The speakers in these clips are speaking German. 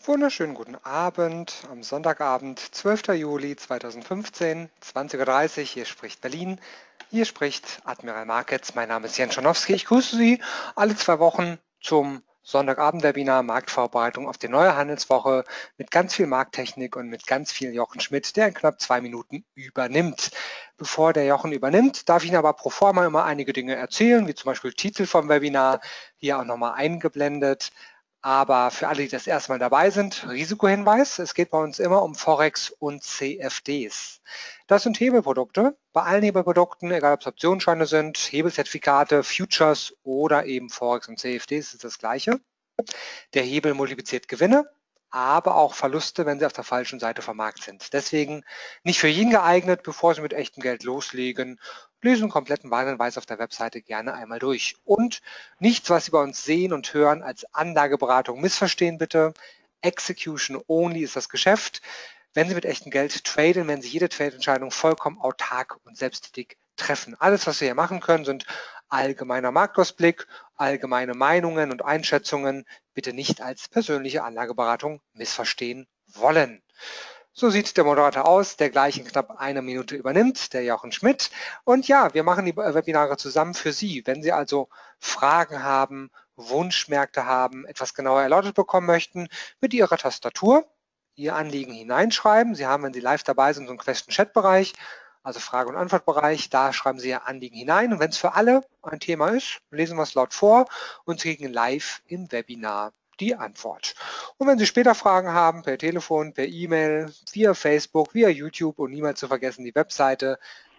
Wunderschönen guten Abend am Sonntagabend, 12. Juli 2015, 20:30 Uhr. Hier spricht Berlin. Hier spricht Admiral Markets. Mein Name ist Jens Schonowski. Ich grüße Sie alle 2 Wochen zum Sonntagabend-Webinar Marktvorbereitung auf die neue Handelswoche mit ganz viel Markttechnik und mit ganz viel Jochen Schmidt, der in knapp 2 Minuten übernimmt. Bevor der Jochen übernimmt, darf ich Ihnen aber pro forma immer einige Dinge erzählen, wie zum Beispiel Titel vom Webinar, hier auch nochmal eingeblendet. Aber für alle, die das erste Mal dabei sind, Risikohinweis, es geht bei uns immer um Forex und CFDs. Das sind Hebelprodukte. Bei allen Hebelprodukten, egal ob es Optionsscheine sind, Hebelzertifikate, Futures oder eben Forex und CFDs, ist das Gleiche. Der Hebel multipliziert Gewinne, aber auch Verluste, wenn sie auf der falschen Seite vom Markt sind. Deswegen nicht für jeden geeignet. Bevor Sie mit echtem Geld loslegen, lesen den kompletten Warnhinweis auf der Webseite gerne einmal durch. Und nichts, was Sie bei uns sehen und hören, als Anlageberatung missverstehen bitte. Execution only ist das Geschäft. Wenn Sie mit echtem Geld traden, werden Sie jede Trade-Entscheidung vollkommen autark und selbsttätig treffen. Alles, was Sie hier machen können, sind allgemeiner Marktausblick, allgemeine Meinungen und Einschätzungen, bitte nicht als persönliche Anlageberatung missverstehen wollen. So sieht der Moderator aus, der gleich in knapp 1 Minute übernimmt, der Jochen Schmidt. Und ja, wir machen die Webinare zusammen für Sie. Wenn Sie also Fragen haben, Wunschmärkte haben, etwas genauer erläutert bekommen möchten, mit Ihrer Tastatur Ihr Anliegen hineinschreiben. Sie haben, wenn Sie live dabei sind, so einen Question-Chat-Bereich, also Frage- und Antwortbereich. Da schreiben Sie Ihr Anliegen hinein. Und wenn es für alle ein Thema ist, lesen wir es laut vor und Sie kriegen live im Webinar die Antwort. Und wenn Sie später Fragen haben, per Telefon, per E-Mail, via Facebook, via YouTube und niemals zu vergessen die Webseite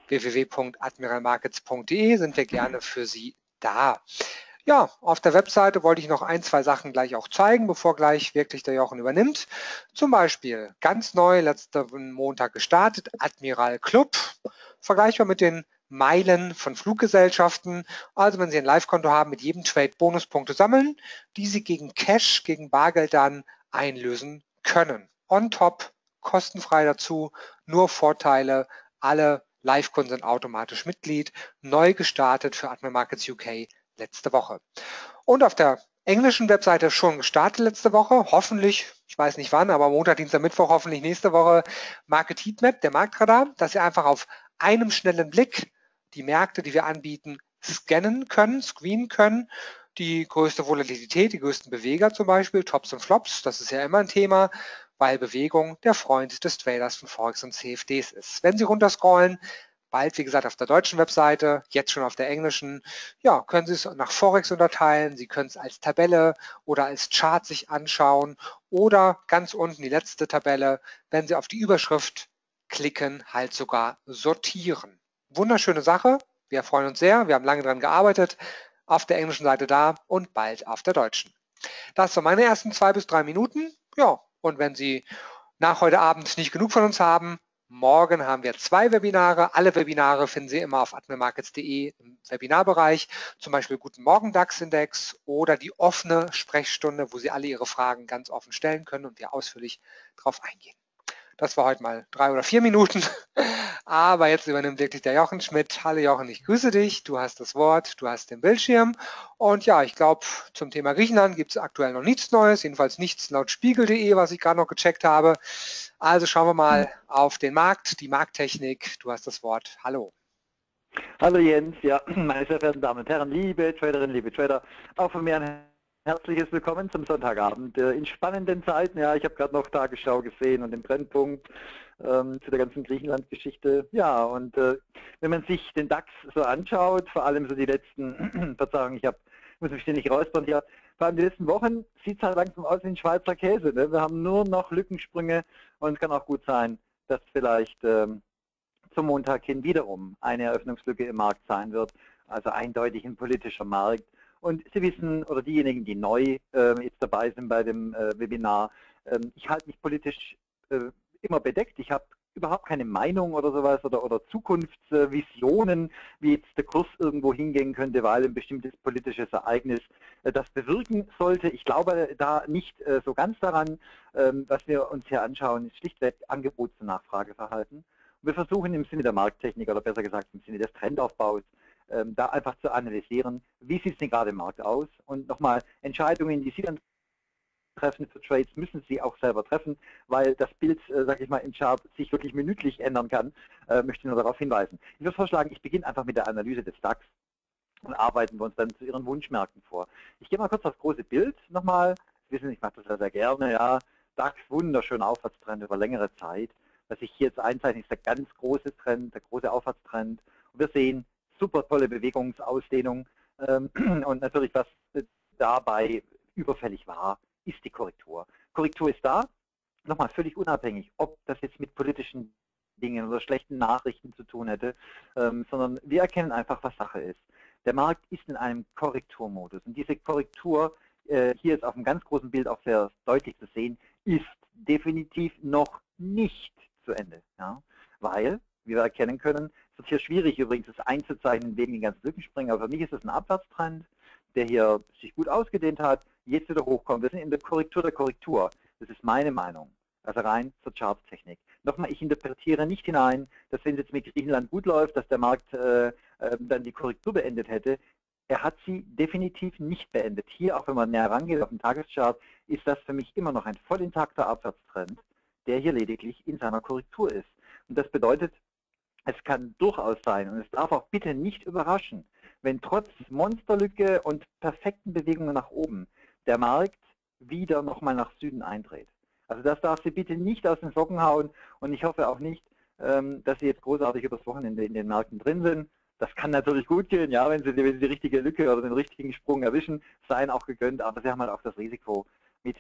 www.admiralmarkets.de, sind wir gerne für Sie da. Ja, auf der Webseite wollte ich noch 2 Sachen gleich auch zeigen, bevor gleich wirklich der Jochen übernimmt. Zum Beispiel ganz neu, letzten Montag gestartet, Admiral Club, vergleichbar mit den Meilen von Fluggesellschaften. Also wenn Sie ein Live-Konto haben, mit jedem Trade Bonuspunkte sammeln, die Sie gegen Cash, gegen Bargeld dann einlösen können. On top, kostenfrei dazu, nur Vorteile, alle Live-Kunden sind automatisch Mitglied, neu gestartet für Admiral Markets UK letzte Woche. Und auf der englischen Webseite schon gestartet letzte Woche, hoffentlich, ich weiß nicht wann, aber Montag, Dienstag, Mittwoch, hoffentlich nächste Woche, Market Heatmap, der Marktradar, dass Sie einfach auf einem schnellen Blick die Märkte, die wir anbieten, scannen können, screenen können. Die größte Volatilität, die größten Beweger zum Beispiel, Tops und Flops, das ist ja immer ein Thema, weil Bewegung der Freund des Traders von Forex und CFDs ist. Wenn Sie runterscrollen, bald, wie gesagt, auf der deutschen Webseite, jetzt schon auf der englischen. Ja, können Sie es nach Forex unterteilen, Sie können es als Tabelle oder als Chart sich anschauen oder ganz unten die letzte Tabelle, wenn Sie auf die Überschrift klicken, halt sogar sortieren. Wunderschöne Sache, wir freuen uns sehr, wir haben lange daran gearbeitet, auf der englischen Seite da und bald auf der deutschen. Das waren meine ersten 2 bis 3 Minuten. Ja, und wenn Sie nach heute Abend nicht genug von uns haben, morgen haben wir 2 Webinare. Alle Webinare finden Sie immer auf admiralmarkets.de im Webinarbereich, zum Beispiel Guten Morgen DAX-Index oder die offene Sprechstunde, wo Sie alle Ihre Fragen ganz offen stellen können und wir ausführlich darauf eingehen. Das war heute mal 3 oder 4 Minuten, aber jetzt übernimmt wirklich der Jochen Schmidt. Hallo Jochen, ich grüße dich. Du hast das Wort, du hast den Bildschirm. Und ja, ich glaube, zum Thema Griechenland gibt es aktuell noch nichts Neues, jedenfalls nichts laut spiegel.de, was ich gerade noch gecheckt habe. Also schauen wir mal auf den Markt, die Markttechnik. Du hast das Wort. Hallo. Hallo Jens, ja, meine sehr verehrten Damen und Herren, liebe Traderinnen, liebe Trader, auch von mir ein herzliches Willkommen zum Sonntagabend. In spannenden Zeiten, ja, ich habe gerade noch Tagesschau gesehen und den Brennpunkt zu der ganzen Griechenland-Geschichte. Ja, und wenn man sich den DAX so anschaut, vor allem so die letzten, Verzeihung, muss mich ständig räuspern hier, vor allem die letzten Wochen sieht es halt langsam aus wie ein Schweizer Käse. Ne? Wir haben nur noch Lückensprünge und es kann auch gut sein, dass vielleicht zum Montag hin wiederum eine Eröffnungslücke im Markt sein wird, also eindeutig ein politischer Markt. Und Sie wissen, oder diejenigen, die neu jetzt dabei sind bei dem Webinar, ich halte mich politisch immer bedeckt. Ich habe überhaupt keine Meinung oder sowas oder Zukunftsvisionen, wie jetzt der Kurs irgendwo hingehen könnte, weil ein bestimmtes politisches Ereignis das bewirken sollte. Ich glaube da nicht so ganz daran. Was wir uns hier anschauen, ist schlichtweg Angebots- und Nachfrageverhalten. Wir versuchen im Sinne der Markttechnik oder besser gesagt im Sinne des Trendaufbaus da einfach zu analysieren, wie sieht es denn gerade im Markt aus und nochmal Entscheidungen, die Sie dann treffen für Trades, müssen Sie auch selber treffen, weil das Bild, sage ich mal, im Chart sich wirklich minütlich ändern kann. Möchte ich nur darauf hinweisen. Ich würde vorschlagen, ich beginne einfach mit der Analyse des DAX und arbeiten wir uns dann zu Ihren Wunschmärkten vor. Ich gehe mal kurz aufs große Bild nochmal. Sie wissen, ich mache das ja sehr gerne. Ja. DAX, wunderschöner Aufwärtstrend über längere Zeit. Was sich hier jetzt einzeichnet, ist der ganz große Trend, der große Aufwärtstrend. Und wir sehen super tolle Bewegungsausdehnung. Und natürlich, was dabei überfällig war, ist die Korrektur. Korrektur ist da, nochmal völlig unabhängig, ob das jetzt mit politischen Dingen oder schlechten Nachrichten zu tun hätte, sondern wir erkennen einfach, was Sache ist. Der Markt ist in einem Korrekturmodus und diese Korrektur, hier ist auf einem ganz großen Bild auch sehr deutlich zu sehen, ist definitiv noch nicht zu Ende. Ja? Weil, wie wir erkennen können, es wird hier schwierig übrigens das einzuzeichnen wegen den ganzen Lückenspringen, aber für mich ist es ein Abwärtstrend, der hier sich gut ausgedehnt hat, jetzt wieder hochkommt. Wir sind in der Korrektur der Korrektur. Das ist meine Meinung. Also rein zur Charttechnik. Nochmal, ich interpretiere nicht hinein, dass wenn es jetzt mit Griechenland gut läuft, dass der Markt dann die Korrektur beendet hätte. Er hat sie definitiv nicht beendet. Hier, auch wenn man näher rangeht auf den Tageschart, ist das für mich immer noch ein voll intakter Abwärtstrend, der hier lediglich in seiner Korrektur ist. Und das bedeutet, es kann durchaus sein, und es darf auch bitte nicht überraschen, wenn trotz Monsterlücke und perfekten Bewegungen nach oben der Markt wieder nochmal nach Süden eindreht. Also das darf Sie bitte nicht aus den Socken hauen und ich hoffe auch nicht, dass Sie jetzt großartig übers Wochenende in den Märkten drin sind. Das kann natürlich gut gehen, ja, wenn Sie die richtige Lücke oder den richtigen Sprung erwischen, seien auch gegönnt, aber Sie haben halt auch das Risiko mit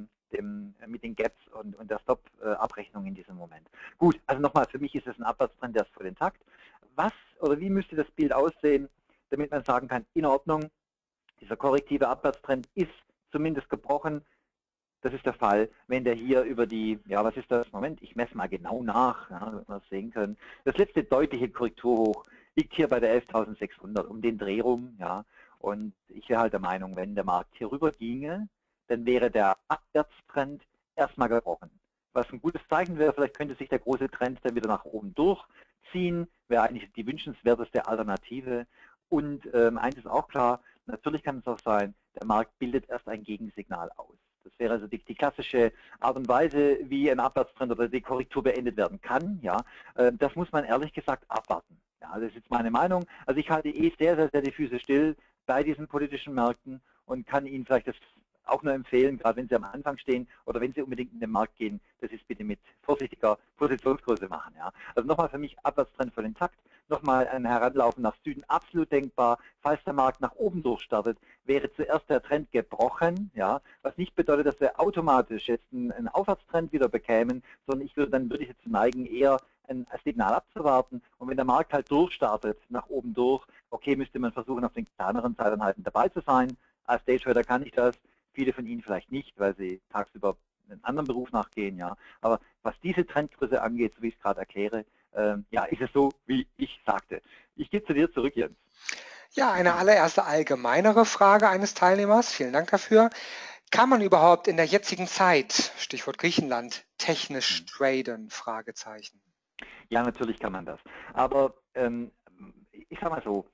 den Gaps und der Stop-Abrechnung in diesem Moment. Gut, also nochmal, für mich ist es ein Abwärtstrend, der ist voll intakt. Was oder wie müsste das Bild aussehen, damit man sagen kann, in Ordnung, dieser korrektive Abwärtstrend ist zumindest gebrochen. Das ist der Fall, wenn der hier über die, ja, was ist das? Moment, ich messe mal genau nach, ja, damit wir das sehen können. Das letzte deutliche Korrekturhoch liegt hier bei der 11.600, um den Dreh rum, ja. Und ich wäre halt der Meinung, wenn der Markt hier rüber ginge, dann wäre der Abwärtstrend erstmal gebrochen. Was ein gutes Zeichen wäre, vielleicht könnte sich der große Trend dann wieder nach oben durchziehen, wäre eigentlich die wünschenswerteste Alternative. Und eins ist auch klar, natürlich kann es auch sein, der Markt bildet erst ein Gegensignal aus. Das wäre also die klassische Art und Weise, wie ein Abwärtstrend oder die Korrektur beendet werden kann. Ja, das muss man ehrlich gesagt abwarten. Ja, das ist jetzt meine Meinung. Also ich halte sehr, sehr die Füße still bei diesen politischen Märkten und kann Ihnen vielleicht das auch nur empfehlen, gerade wenn Sie am Anfang stehen oder wenn Sie unbedingt in den Markt gehen, das ist bitte mit vorsichtiger Positionsgröße machen. Ja. Also nochmal für mich Abwärtstrend voll intakt, nochmal ein Heranlaufen nach Süden absolut denkbar. Falls der Markt nach oben durchstartet, wäre zuerst der Trend gebrochen, ja, was nicht bedeutet, dass wir automatisch jetzt einen Aufwärtstrend wieder bekämen, sondern dann würde ich jetzt neigen, eher ein Signal abzuwarten. Und wenn der Markt halt durchstartet, nach oben durch, okay, müsste man versuchen, auf den kleineren Zeiteinheiten dabei zu sein. Als Daytrader kann ich das. Viele von Ihnen vielleicht nicht, weil sie tagsüber einen anderen Beruf nachgehen, ja. Aber was diese Trendgröße angeht, so wie ich es gerade erkläre, ja, ist es so, wie ich sagte. Ich gebe zu dir zurück, Jens. Ja, eine allererste allgemeinere Frage eines Teilnehmers. Vielen Dank dafür. Kann man überhaupt in der jetzigen Zeit, Stichwort Griechenland, technisch traden? Fragezeichen. Ja, natürlich kann man das. Aber ich sage mal so,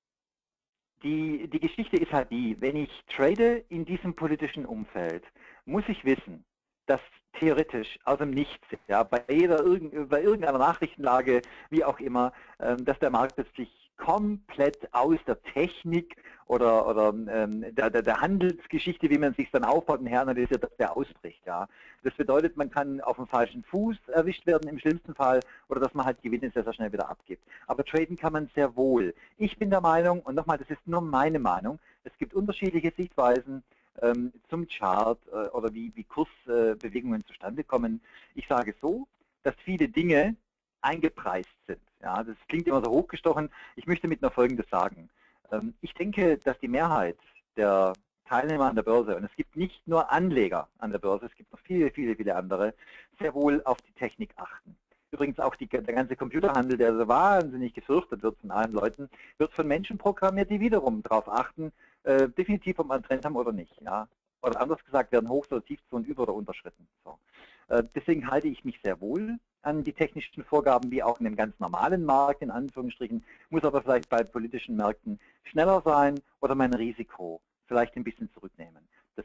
die Geschichte ist halt die, wenn ich trade in diesem politischen Umfeld, muss ich wissen, dass theoretisch aus dem Nichts, ja, bei irgendeiner Nachrichtenlage, wie auch immer, dass der Markt plötzlich komplett aus der Technik oder der Handelsgeschichte, wie man sich dann aufbaut und heranalysiert, dass der ausbricht. Ja. Das bedeutet, man kann auf dem falschen Fuß erwischt werden im schlimmsten Fall oder dass man halt Gewinne sehr, sehr schnell wieder abgibt. Aber traden kann man sehr wohl. Ich bin der Meinung, und nochmal, das ist nur meine Meinung, es gibt unterschiedliche Sichtweisen zum Chart oder wie Kursbewegungen zustande kommen. Ich sage so, dass viele Dinge eingepreist sind. Ja, das klingt immer so hochgestochen. Ich möchte mit nur Folgendes sagen. Ich denke, dass die Mehrheit der Teilnehmer an der Börse, und es gibt nicht nur Anleger an der Börse, es gibt noch viele andere, sehr wohl auf die Technik achten. Übrigens auch der ganze Computerhandel, der so wahnsinnig gefürchtet wird von allen Leuten, wird von Menschen programmiert, die wiederum darauf achten, definitiv, ob wir einen Trend haben oder nicht. Ja? Oder anders gesagt, werden Hochs- oder Tiefzonen über- oder unterschritten. So. Deswegen halte ich mich sehr wohl an die technischen Vorgaben, wie auch in einem ganz normalen Markt, in Anführungsstrichen, muss aber vielleicht bei politischen Märkten schneller sein oder mein Risiko vielleicht ein bisschen zurücknehmen. Das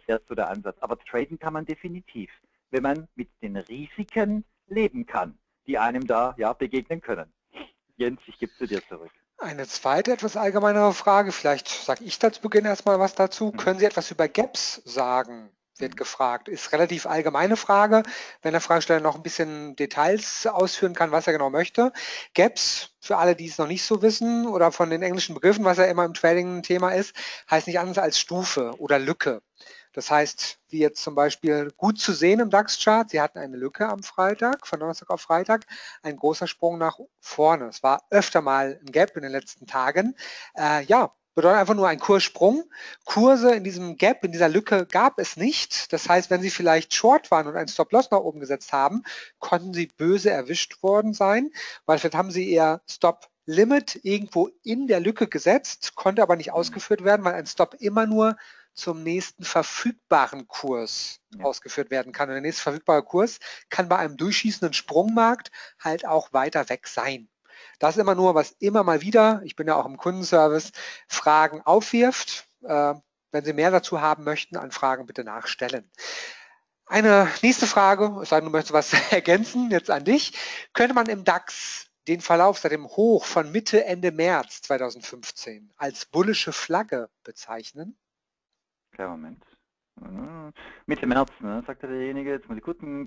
wäre so der Ansatz. Aber traden kann man definitiv, wenn man mit den Risiken leben kann, die einem da ja begegnen können. Jens, ich gebe zu dir zurück. Eine zweite, etwas allgemeinere Frage, vielleicht sage ich zu Beginn erstmal was dazu. Können Sie etwas über Gaps sagen? Wird gefragt. Ist relativ allgemeine Frage. Wenn der Fragesteller noch ein bisschen Details ausführen kann, was er genau möchte. Gaps, für alle, die es noch nicht so wissen oder von den englischen Begriffen, was ja immer im Trading ein Thema ist, heißt nicht anders als Stufe oder Lücke. Das heißt, wie jetzt zum Beispiel gut zu sehen im DAX-Chart, Sie hatten eine Lücke am Freitag, von Donnerstag auf Freitag, ein großer Sprung nach vorne. Es war öfter mal ein Gap in den letzten Tagen. Ja, bedeutet einfach nur ein Kurssprung. Kurse in diesem Gap, in dieser Lücke gab es nicht. Das heißt, wenn Sie vielleicht Short waren und einen Stop-Loss nach oben gesetzt haben, konnten Sie böse erwischt worden sein, weil vielleicht haben Sie Ihr Stop-Limit irgendwo in der Lücke gesetzt, konnte aber nicht ausgeführt werden, weil ein Stop immer nur zum nächsten verfügbaren Kurs ausgeführt werden kann. Und der nächste verfügbare Kurs kann bei einem durchschießenden Sprungmarkt halt auch weiter weg sein. Das ist immer nur, was immer mal wieder, ich bin ja auch im Kundenservice, Fragen aufwirft. Wenn Sie mehr dazu haben möchten, an Fragen bitte nachstellen. Eine nächste Frage, es sei denn, du möchtest was ergänzen, jetzt an dich. Könnte man im DAX den Verlauf seit dem Hoch von Mitte, Ende März 2015 als bullische Flagge bezeichnen? Klar, Moment. Mitte März, ne, sagte derjenige. Jetzt muss ich gucken.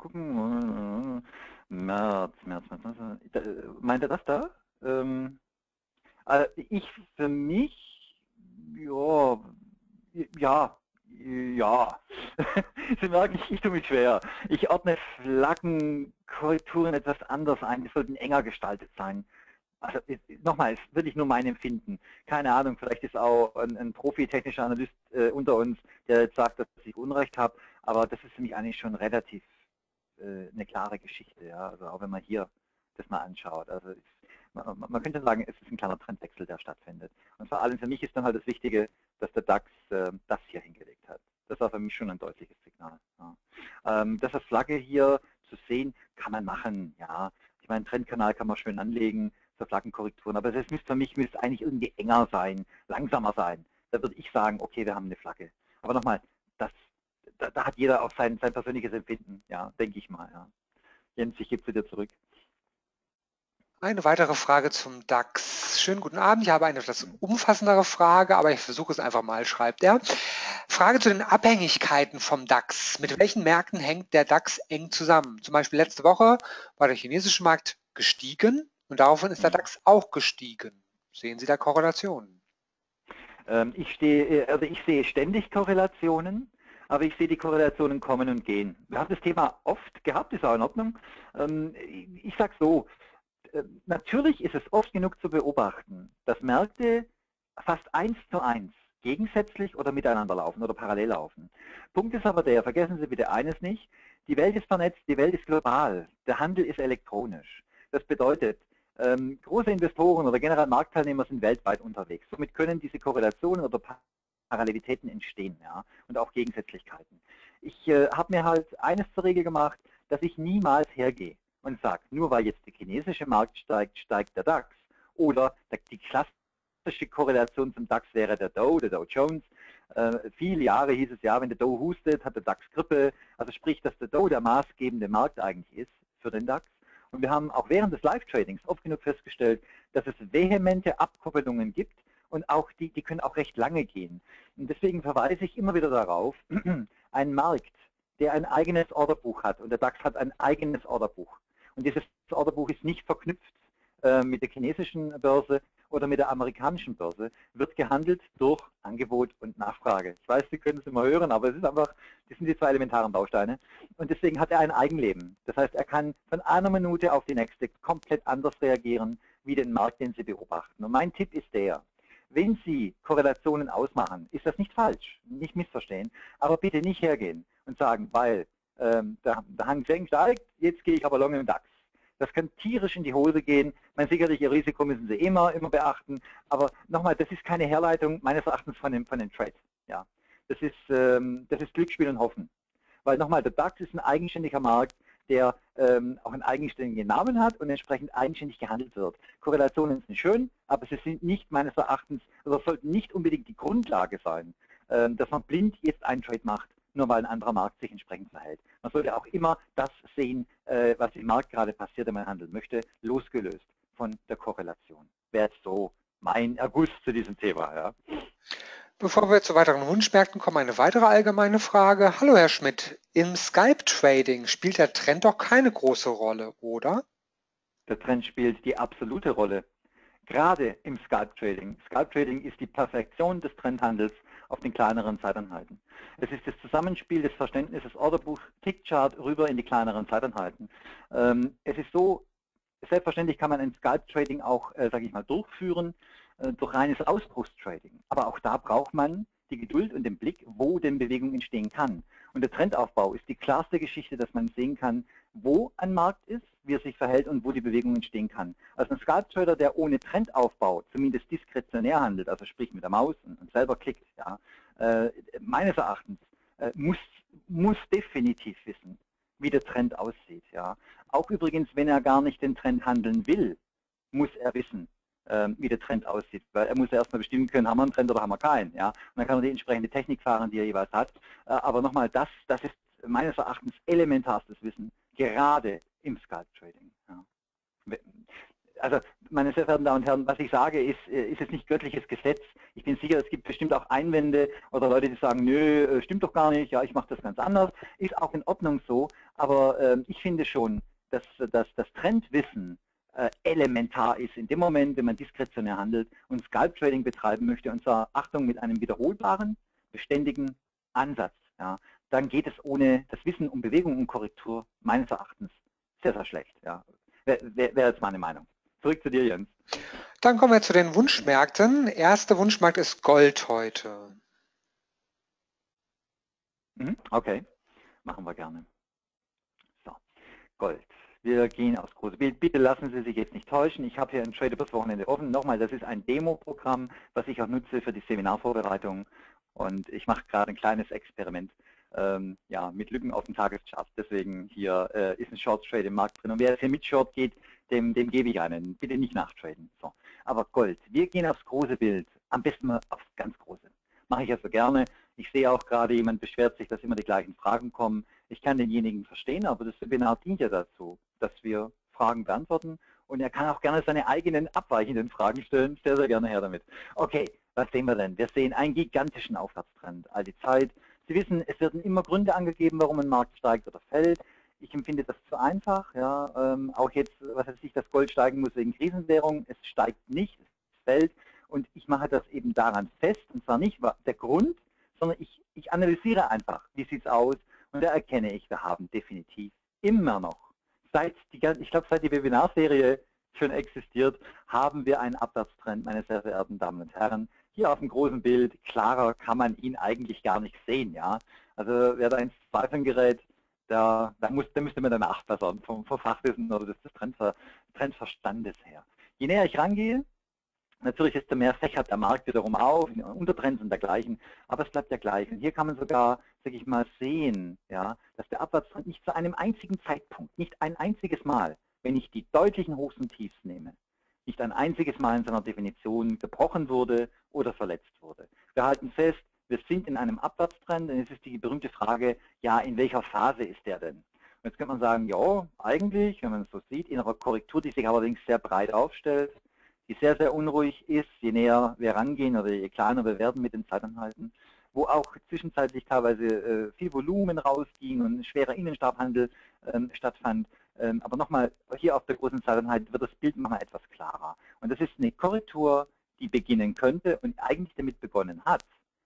März. Meint er das da? Also ich für mich, ja. Sie merken, ich tue mich schwer. Ich ordne Flaggenkorrekturen etwas anders ein. Die sollten enger gestaltet sein. Also nochmal, ist wirklich nur mein Empfinden. Keine Ahnung, vielleicht ist auch ein Profi-technischer Analyst unter uns, der jetzt sagt, dass ich Unrecht habe, aber das ist für mich eigentlich schon relativ eine klare Geschichte. Ja? Also auch wenn man hier das mal anschaut. Also man könnte sagen, es ist ein kleiner Trendwechsel, der stattfindet. Und vor allem für mich ist dann halt das Wichtige, dass der DAX das hier hingelegt hat. Das war für mich schon ein deutliches Signal. Ja. Das als Flagge hier zu sehen, kann man machen. Ja. Ich meine, Trendkanal kann man schön anlegen für Flaggenkorrekturen, aber das müsste für mich eigentlich irgendwie enger sein, langsamer sein. Da würde ich sagen, okay, wir haben eine Flagge. Aber nochmal, da hat jeder auch sein persönliches Empfinden, ja, denke ich mal. Ja. Jens, ich gebe zu dir zurück. Eine weitere Frage zum DAX. Schönen guten Abend. Ich habe eine etwas umfassendere Frage, aber ich versuche es einfach mal, schreibt er. Frage zu den Abhängigkeiten vom DAX. Mit welchen Märkten hängt der DAX eng zusammen? Zum Beispiel letzte Woche war der chinesische Markt gestiegen und daraufhin ist der DAX auch gestiegen. Sehen Sie da Korrelationen? Ich sehe ständig Korrelationen, aber ich sehe die Korrelationen kommen und gehen. Wir haben das Thema oft gehabt, ist auch in Ordnung. Ich sage so, natürlich ist es oft genug zu beobachten, dass Märkte fast 1:1 gegensätzlich oder miteinander laufen oder parallel laufen. Punkt ist aber der, vergessen Sie bitte eines nicht, die Welt ist vernetzt, die Welt ist global, der Handel ist elektronisch. Das bedeutet, große Investoren oder generell Marktteilnehmer sind weltweit unterwegs. Somit können diese Korrelationen oder Parallelitäten entstehen, ja, und auch Gegensätzlichkeiten. Ich habe mir halt eines zur Regel gemacht, dass ich niemals hergehe und sage, nur weil jetzt der chinesische Markt steigt, steigt der DAX. Oder die klassische Korrelation zum DAX wäre der Dow Jones. Viele Jahre hieß es ja, wenn der Dow hustet, hat der DAX Grippe. Also sprich, dass der Dow der maßgebende Markt eigentlich ist für den DAX. Und wir haben auch während des Live-Tradings oft genug festgestellt, dass es vehemente Abkoppelungen gibt und auch die können auch recht lange gehen. Und deswegen verweise ich immer wieder darauf, ein Markt, der ein eigenes Orderbuch hat und der DAX hat ein eigenes Orderbuch. Und dieses Orderbuch ist nicht verknüpft mit der chinesischen Börse oder mit der amerikanischen Börse, wird gehandelt durch Angebot und Nachfrage. Ich weiß, Sie können es immer hören, aber es ist einfach, das sind die zwei elementaren Bausteine. Und deswegen hat er ein Eigenleben. Das heißt, er kann von einer Minute auf die nächste komplett anders reagieren, wie den Markt, den Sie beobachten. Und mein Tipp ist der, wenn Sie Korrelationen ausmachen, ist das nicht falsch, nicht missverstehen, aber bitte nicht hergehen und sagen, weil der Hang Seng steigt, jetzt gehe ich aber long im DAX. Das kann tierisch in die Hose gehen. Man sicherlich, Ihr Risiko müssen Sie immer beachten. Aber nochmal, das ist keine Herleitung meines Erachtens von den Trades. Ja. Das ist Glücksspiel und Hoffen. Weil nochmal, der DAX ist ein eigenständiger Markt, der auch einen eigenständigen Namen hat und entsprechend eigenständig gehandelt wird. Korrelationen sind schön, aber sie sind nicht meines Erachtens, oder sollten nicht unbedingt die Grundlage sein dass man blind jetzt einen Trade macht, nur weil ein anderer Markt sich entsprechend verhält. Man sollte auch immer das sehen, was im Markt gerade passiert, wenn man handeln möchte, losgelöst von der Korrelation. Wäre jetzt so mein Erguss zu diesem Thema. Ja. Bevor wir zu weiteren Wunschmärkten kommen, eine weitere allgemeine Frage. Hallo Herr Schmidt, im Scalp-Trading spielt der Trend doch keine große Rolle, oder? Der Trend spielt die absolute Rolle. Gerade im Scalp-Trading. Scalp-Trading ist die Perfektion des Trendhandels auf den kleineren Zeiteinheiten. Es ist das Zusammenspiel des Verständnisses Orderbuch, Tickchart rüber in die kleineren Zeiteinheiten. Es ist so, selbstverständlich kann man ein Scalp-Trading auch, sage ich mal, durchführen durch reines Ausbruchstrading. Aber auch da braucht man die Geduld und den Blick, wo denn Bewegung entstehen kann. Und der Trendaufbau ist die klarste Geschichte, dass man sehen kann, wo ein Markt ist, wie er sich verhält und wo die Bewegung entstehen kann. Also ein Scalp-Trader, der ohne Trendaufbau, zumindest diskretionär handelt, also sprich mit der Maus und selber klickt, ja, meines Erachtens muss definitiv wissen, wie der Trend aussieht. Ja. Auch übrigens, wenn er gar nicht den Trend handeln will, muss er wissen, wie der Trend aussieht. Weil er muss ja erstmal bestimmen können, haben wir einen Trend oder haben wir keinen. Ja? Und dann kann er die entsprechende Technik fahren, die er jeweils hat. Aber nochmal, das ist meines Erachtens elementarstes Wissen, gerade im Scalp-Trading. Ja. Also, meine sehr verehrten Damen und Herren, was ich sage, ist jetzt nicht göttliches Gesetz. Ich bin sicher, es gibt bestimmt auch Einwände oder Leute, die sagen, nö, stimmt doch gar nicht, ja, ich mache das ganz anders. Ist auch in Ordnung so, aber ich finde schon, dass das Trendwissen elementar ist in dem Moment, wenn man diskretionär handelt und Scalp-Trading betreiben möchte, und zwar, Achtung, mit einem wiederholbaren, beständigen Ansatz. Ja, dann geht es ohne das Wissen um Bewegung und Korrektur meines Erachtens sehr, sehr schlecht. Ja. Wäre jetzt meine Meinung. Zurück zu dir, Jens. Dann kommen wir zu den Wunschmärkten. Erster Wunschmarkt ist Gold heute. Okay, machen wir gerne. So, Gold. Wir gehen aufs große Bild. Bitte lassen Sie sich jetzt nicht täuschen. Ich habe hier ein Trade übers Wochenende offen. Nochmal, das ist ein Demo-Programm, was ich auch nutze für die Seminarvorbereitung. Und ich mache gerade ein kleines Experiment ja, mit Lücken auf dem Tageschart. Deswegen hier ist ein Short Trade im Markt drin. Und wer jetzt hier mit Short geht, dem gebe ich einen. Bitte nicht nachtraden. So. Aber Gold. Wir gehen aufs große Bild. Am besten mal aufs ganz große. Mache ich also gerne. Ich sehe auch gerade, jemand beschwert sich, dass immer die gleichen Fragen kommen. Ich kann denjenigen verstehen, aber das Webinar dient ja dazu, dass wir Fragen beantworten. Und er kann auch gerne seine eigenen abweichenden Fragen stellen. Sehr, sehr gerne her damit. Okay, was sehen wir denn? Wir sehen einen gigantischen Aufwärtstrend all die Zeit. Sie wissen, es werden immer Gründe angegeben, warum ein Markt steigt oder fällt. Ich empfinde das zu einfach. Ja, auch jetzt, was weiß ich, das Gold steigen muss wegen Krisenwährung. Es steigt nicht, es fällt. Und ich mache das eben daran fest, und zwar nicht der Grund, sondern ich analysiere einfach, wie sieht es aus. Und da erkenne ich, wir haben definitiv immer noch, ich glaube, seit die Webinarserie schon existiert, haben wir einen Abwärtstrend, meine sehr verehrten Damen und Herren. Hier auf dem großen Bild, klarer kann man ihn eigentlich gar nicht sehen. Ja? Also wer da ins Zweifeln gerät, da müsste man dann nachbessern vom Fachwissen oder des Trendverstandes her. Je näher ich rangehe, natürlich, desto mehr fächert der Markt wiederum auf, Untertrends und dergleichen, aber es bleibt ja gleich. Und hier kann man sogar, sage ich mal, sehen, ja, dass der Abwärtstrend nicht zu einem einzigen Zeitpunkt, nicht ein einziges Mal, wenn ich die deutlichen Hochs und Tiefs nehme, nicht ein einziges Mal in seiner Definition gebrochen wurde oder verletzt wurde. Wir halten fest, wir sind in einem Abwärtstrend und es ist die berühmte Frage, ja, in welcher Phase ist der denn? Und jetzt könnte man sagen, ja, eigentlich, wenn man es so sieht, in einer Korrektur, die sich allerdings sehr breit aufstellt, die sehr, sehr unruhig ist, je näher wir rangehen oder je kleiner wir werden mit den Zeitanhalten, wo auch zwischenzeitlich teilweise viel Volumen rausging und schwerer Innenstabhandel stattfand. Aber nochmal, hier auf der großen Zeitanheit wird das Bild nochmal etwas klarer. Und das ist eine Korrektur, die beginnen könnte und eigentlich damit begonnen hat,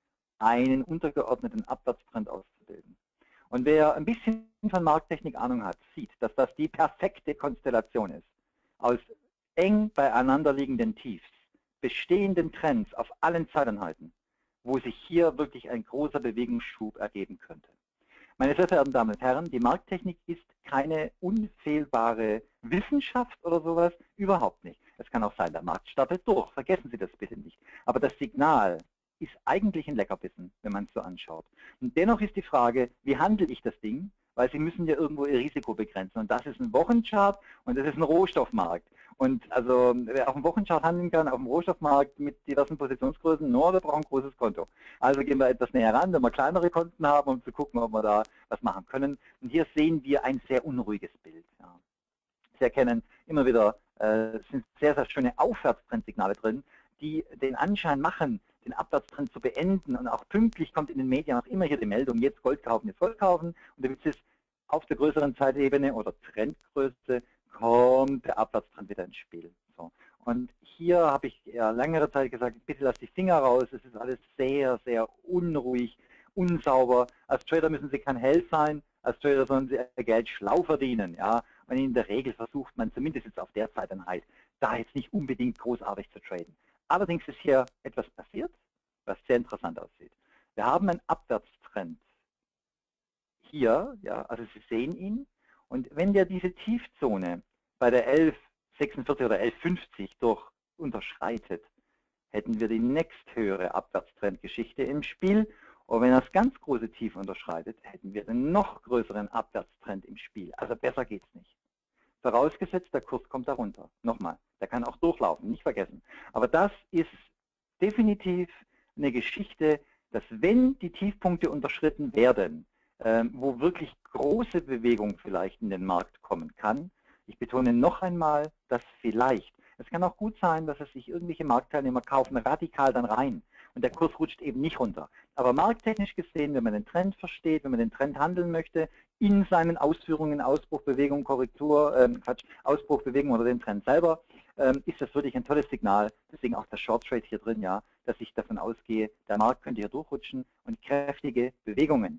einen untergeordneten Abwärtstrend auszubilden. Und wer ein bisschen von Markttechnik Ahnung hat, sieht, dass das die perfekte Konstellation ist aus eng beieinander liegenden Tiefs, bestehenden Trends auf allen Zeiteinheiten, wo sich hier wirklich ein großer Bewegungsschub ergeben könnte. Meine sehr verehrten Damen und Herren, die Markttechnik ist keine unfehlbare Wissenschaft oder sowas, überhaupt nicht. Es kann auch sein, der Markt startet durch, vergessen Sie das bitte nicht. Aber das Signal ist eigentlich ein Leckerbissen, wenn man es so anschaut. Und dennoch ist die Frage, wie handle ich das Ding? weil sie müssen ja irgendwo ihr Risiko begrenzen. Und das ist ein Wochenchart und das ist ein Rohstoffmarkt. Und also wer auf dem Wochenchart handeln kann, auf dem Rohstoffmarkt mit diversen Positionsgrößen, nur der braucht ein großes Konto. Also gehen wir etwas näher ran, wenn wir kleinere Konten haben, um zu gucken, ob wir da was machen können. Und hier sehen wir ein sehr unruhiges Bild. Ja. Sie erkennen immer wieder, es sind sehr, sehr schöne Aufwärtstrendsignale drin, die den Anschein machen, den Abwärtstrend zu beenden. Und auch pünktlich kommt in den Medien auch immer hier die Meldung, jetzt Gold kaufen, jetzt Gold kaufen. Und der Witz ist, auf der größeren Zeitebene oder Trendgröße kommt der Abwärtstrend wieder ins Spiel. So. Und hier habe ich ja längere Zeit gesagt, bitte lass die Finger raus, es ist alles sehr, sehr unruhig, unsauber. Als Trader müssen Sie kein Held sein, als Trader sollen Sie Ihr Geld schlau verdienen. Ja? Und in der Regel versucht man, zumindest jetzt auf der Zeiteinheit, da jetzt nicht unbedingt großartig zu traden. Allerdings ist hier etwas passiert, was sehr interessant aussieht. Wir haben einen Abwärtstrend hier, ja, also Sie sehen ihn. Und wenn der diese Tiefzone bei der 11,46 oder 11,50 unterschreitet, hätten wir die nächsthöhere Abwärtstrendgeschichte im Spiel. Und wenn er das ganz große Tief unterschreitet, hätten wir einen noch größeren Abwärtstrend im Spiel. Also besser geht es nicht. Vorausgesetzt, der Kurs kommt darunter. Nochmal, der kann auch durchlaufen, nicht vergessen. Aber das ist definitiv eine Geschichte, dass wenn die Tiefpunkte unterschritten werden, wo wirklich große Bewegung vielleicht in den Markt kommen kann, ich betone noch einmal, dass vielleicht, es kann auch gut sein, dass es sich irgendwelche Marktteilnehmer kaufen radikal dann rein und der Kurs rutscht eben nicht runter. Aber markttechnisch gesehen, wenn man den Trend versteht, wenn man den Trend handeln möchte, in seinen Ausführungen, Ausbruch, Bewegung, Korrektur, Ausbruch, Bewegung oder den Trend selber, ist das wirklich ein tolles Signal. Deswegen auch der Short Trade hier drin, ja, dass ich davon ausgehe, der Markt könnte hier durchrutschen und kräftige Bewegungen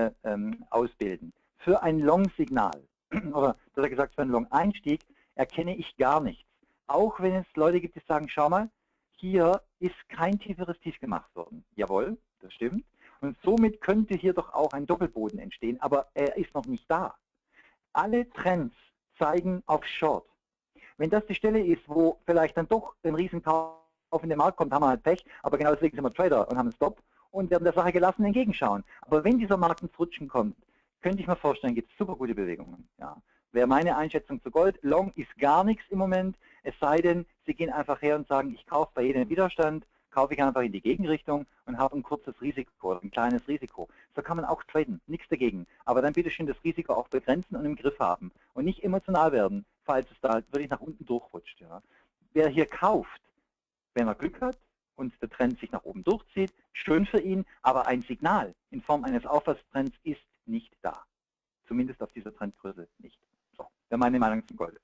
ausbilden. Für ein Long-Signal, oder besser gesagt für einen Long-Einstieg, erkenne ich gar nichts. Auch wenn es Leute gibt, die sagen, schau mal, hier ist kein tieferes Tief gemacht worden. Jawohl, das stimmt. Und somit könnte hier doch auch ein Doppelboden entstehen, aber er ist noch nicht da. Alle Trends zeigen auf Short. Wenn das die Stelle ist, wo vielleicht dann doch ein Riesenkauf in den Markt kommt, haben wir halt Pech, aber genau deswegen sind wir Trader und haben einen Stop und werden der Sache gelassen entgegenschauen. Aber wenn dieser Markt ins Rutschen kommt, könnte ich mir vorstellen, gibt es super gute Bewegungen. Ja. Wäre meine Einschätzung zu Gold. Long ist gar nichts im Moment, es sei denn, Sie gehen einfach her und sagen, ich kaufe bei jedem Widerstand, kaufe ich einfach in die Gegenrichtung und habe ein kurzes Risiko, ein kleines Risiko. So kann man auch traden, nichts dagegen. Aber dann bitte schön das Risiko auch begrenzen und im Griff haben und nicht emotional werden, falls es da wirklich nach unten durchrutscht. Ja. Wer hier kauft, wenn er Glück hat und der Trend sich nach oben durchzieht, schön für ihn, aber ein Signal in Form eines Aufwärtstrends ist nicht da. Zumindest auf dieser Trendgröße nicht. So, wäre meine Meinung zum Gold.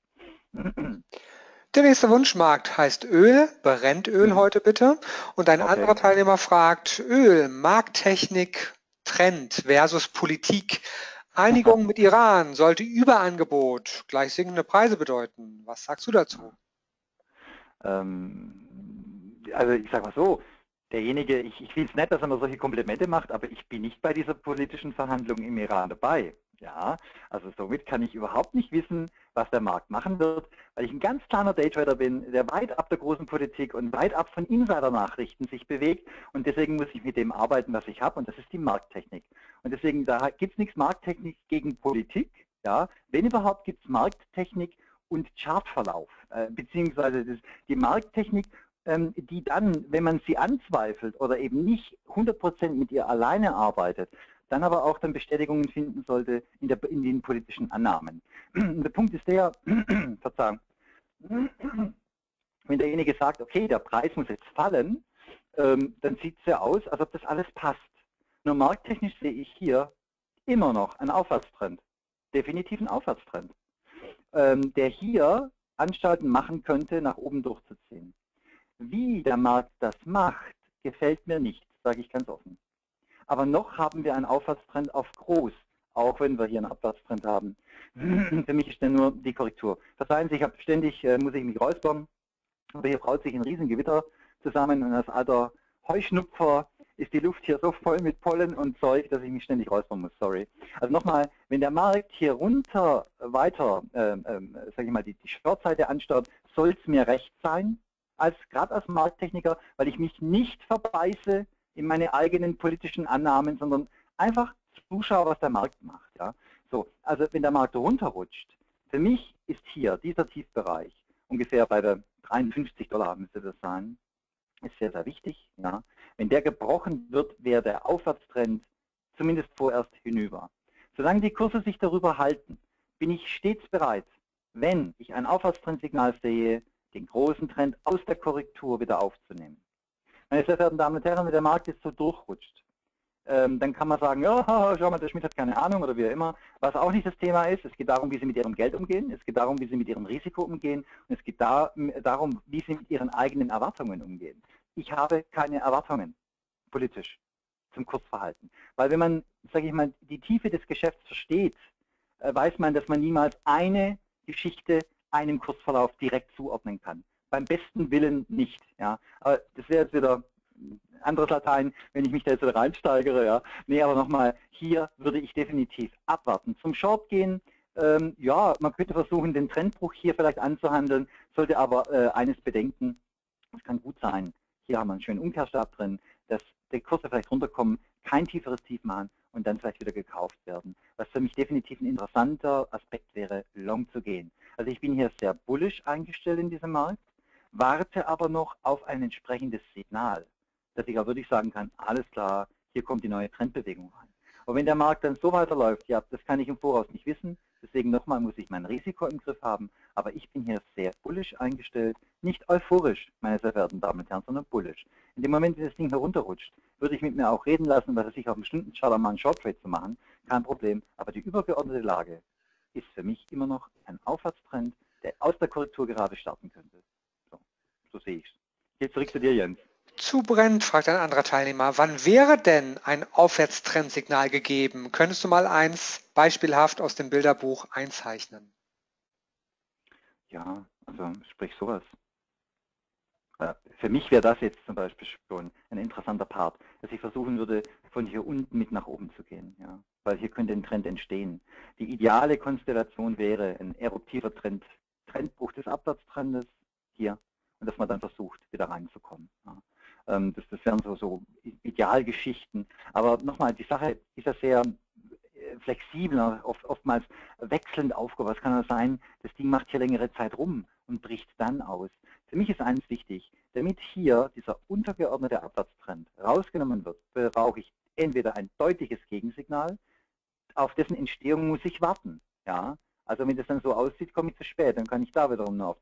Der nächste Wunschmarkt heißt Öl, brennt Öl heute bitte. Und ein anderer Teilnehmer fragt, Öl, Markttechnik, Trend versus Politik. Einigung mit Iran sollte Überangebot gleich sinkende Preise bedeuten. Was sagst du dazu? Also ich sage mal so, derjenige, ich finde es nett, dass er mir solche Komplimente macht, aber ich bin nicht bei dieser politischen Verhandlung im Iran dabei. Ja, also somit kann ich überhaupt nicht wissen, was der Markt machen wird, weil ich ein ganz kleiner Daytrader bin, der weit ab der großen Politik und weit ab von Insider-Nachrichten sich bewegt und deswegen muss ich mit dem arbeiten, was ich habe und das ist die Markttechnik. Und deswegen, da gibt es nichts Markttechnik gegen Politik, ja, wenn überhaupt gibt es Markttechnik und Chartverlauf, beziehungsweise die Markttechnik, die dann, wenn man sie anzweifelt oder eben nicht 100% mit ihr alleine arbeitet, dann aber auch dann Bestätigungen finden sollte in den politischen Annahmen. Der Punkt ist der, Verzeihung, wenn derjenige sagt, okay, der Preis muss jetzt fallen, dann sieht es ja aus, als ob das alles passt. Nur markttechnisch sehe ich hier immer noch einen Aufwärtstrend, definitiv einen Aufwärtstrend, der hier Anstalten machen könnte, nach oben durchzuziehen. Wie der Markt das macht, gefällt mir nicht, sage ich ganz offen. Aber noch haben wir einen Aufwärtstrend auf groß, auch wenn wir hier einen Abwärtstrend haben. Für mich ist dann nur die Korrektur. Verzeihen Sie, ich habe ständig, muss ich mich räuspern, aber hier braut sich ein Riesengewitter zusammen und als alter Heuschnupfer ist die Luft hier so voll mit Pollen und Zeug, dass ich mich ständig räuspern muss, sorry. Also nochmal, wenn der Markt hier runter weiter, sage ich mal, die Shortseite anstarrt, soll es mir recht sein, gerade als Markttechniker, weil ich mich nicht verbeiße in meine eigenen politischen Annahmen, sondern einfach zuschaue, was der Markt macht. Ja. So, also wenn der Markt runterrutscht, für mich ist hier dieser Tiefbereich, ungefähr bei der 53 Dollar müsste das sein, ist sehr, sehr wichtig. Ja. Wenn der gebrochen wird, wäre der Aufwärtstrend zumindest vorerst hinüber. Solange die Kurse sich darüber halten, bin ich stets bereit, wenn ich ein Aufwärtstrendsignal sehe, den großen Trend aus der Korrektur wieder aufzunehmen. Meine sehr verehrten Damen und Herren, wenn der Markt jetzt so durchrutscht, dann kann man sagen, ja, schau mal, der Schmidt hat keine Ahnung oder wie immer. Was auch nicht das Thema ist, es geht darum, wie Sie mit Ihrem Geld umgehen, es geht darum, wie Sie mit Ihrem Risiko umgehen und es geht darum, wie Sie mit Ihren eigenen Erwartungen umgehen. Ich habe keine Erwartungen politisch zum Kursverhalten, weil wenn man, sage ich mal, die Tiefe des Geschäfts versteht, weiß man, dass man niemals eine Geschichte einem Kursverlauf direkt zuordnen kann. Beim besten Willen nicht. Ja. Aber das wäre jetzt wieder anderes Latein, wenn ich mich da jetzt wieder reinsteigere. Ja. Nee, aber nochmal, hier würde ich definitiv abwarten. Zum Short gehen, ja, man könnte versuchen, den Trendbruch hier vielleicht anzuhandeln, sollte aber eines bedenken, es kann gut sein, hier haben wir einen schönen Umkehrstab drin, dass die Kurse vielleicht runterkommen, kein tieferes Tief machen und dann vielleicht wieder gekauft werden. Was für mich definitiv ein interessanter Aspekt wäre, long zu gehen. Also ich bin hier sehr bullish eingestellt in diesem Markt, warte aber noch auf ein entsprechendes Signal, dass ich auch wirklich sagen kann, alles klar, hier kommt die neue Trendbewegung rein. Und wenn der Markt dann so weiterläuft, ja, das kann ich im Voraus nicht wissen, deswegen nochmal muss ich mein Risiko im Griff haben, aber ich bin hier sehr bullish eingestellt, nicht euphorisch, meine sehr verehrten Damen und Herren, sondern bullish. In dem Moment, wenn das Ding herunterrutscht, würde ich mit mir auch reden lassen, was es sich auf einem Stundenchart mal einen Short Trade zu machen, kein Problem, aber die übergeordnete Lage ist für mich immer noch ein Aufwärtstrend, der aus der Korrektur gerade starten könnte. So sehe ich es. Jetzt zurück zu dir, Jens. Zu Brent, fragt ein anderer Teilnehmer, wann wäre denn ein Aufwärtstrendsignal gegeben? Könntest du mal eins beispielhaft aus dem Bilderbuch einzeichnen? Ja, also sprich sowas. Für mich wäre das jetzt zum Beispiel schon ein interessanter Part, dass ich versuchen würde, von hier unten mit nach oben zu gehen. Ja? Weil hier könnte ein Trend entstehen. Die ideale Konstellation wäre ein eruptiver Trendbruch des Abwärtstrendes hier und dass man dann versucht, wieder reinzukommen. Ja? Das wären so Idealgeschichten. Aber nochmal, die Sache ist ja sehr flexibel, oftmals wechselnd aufgebaut. Es kann auch sein, das Ding macht hier längere Zeit rum und bricht dann aus. Für mich ist eines wichtig, damit hier dieser untergeordnete Abwärtstrend rausgenommen wird, brauche ich entweder ein deutliches Gegensignal, auf dessen Entstehung muss ich warten. Ja? Also wenn das dann so aussieht, komme ich zu spät, dann kann ich da wiederum nur auf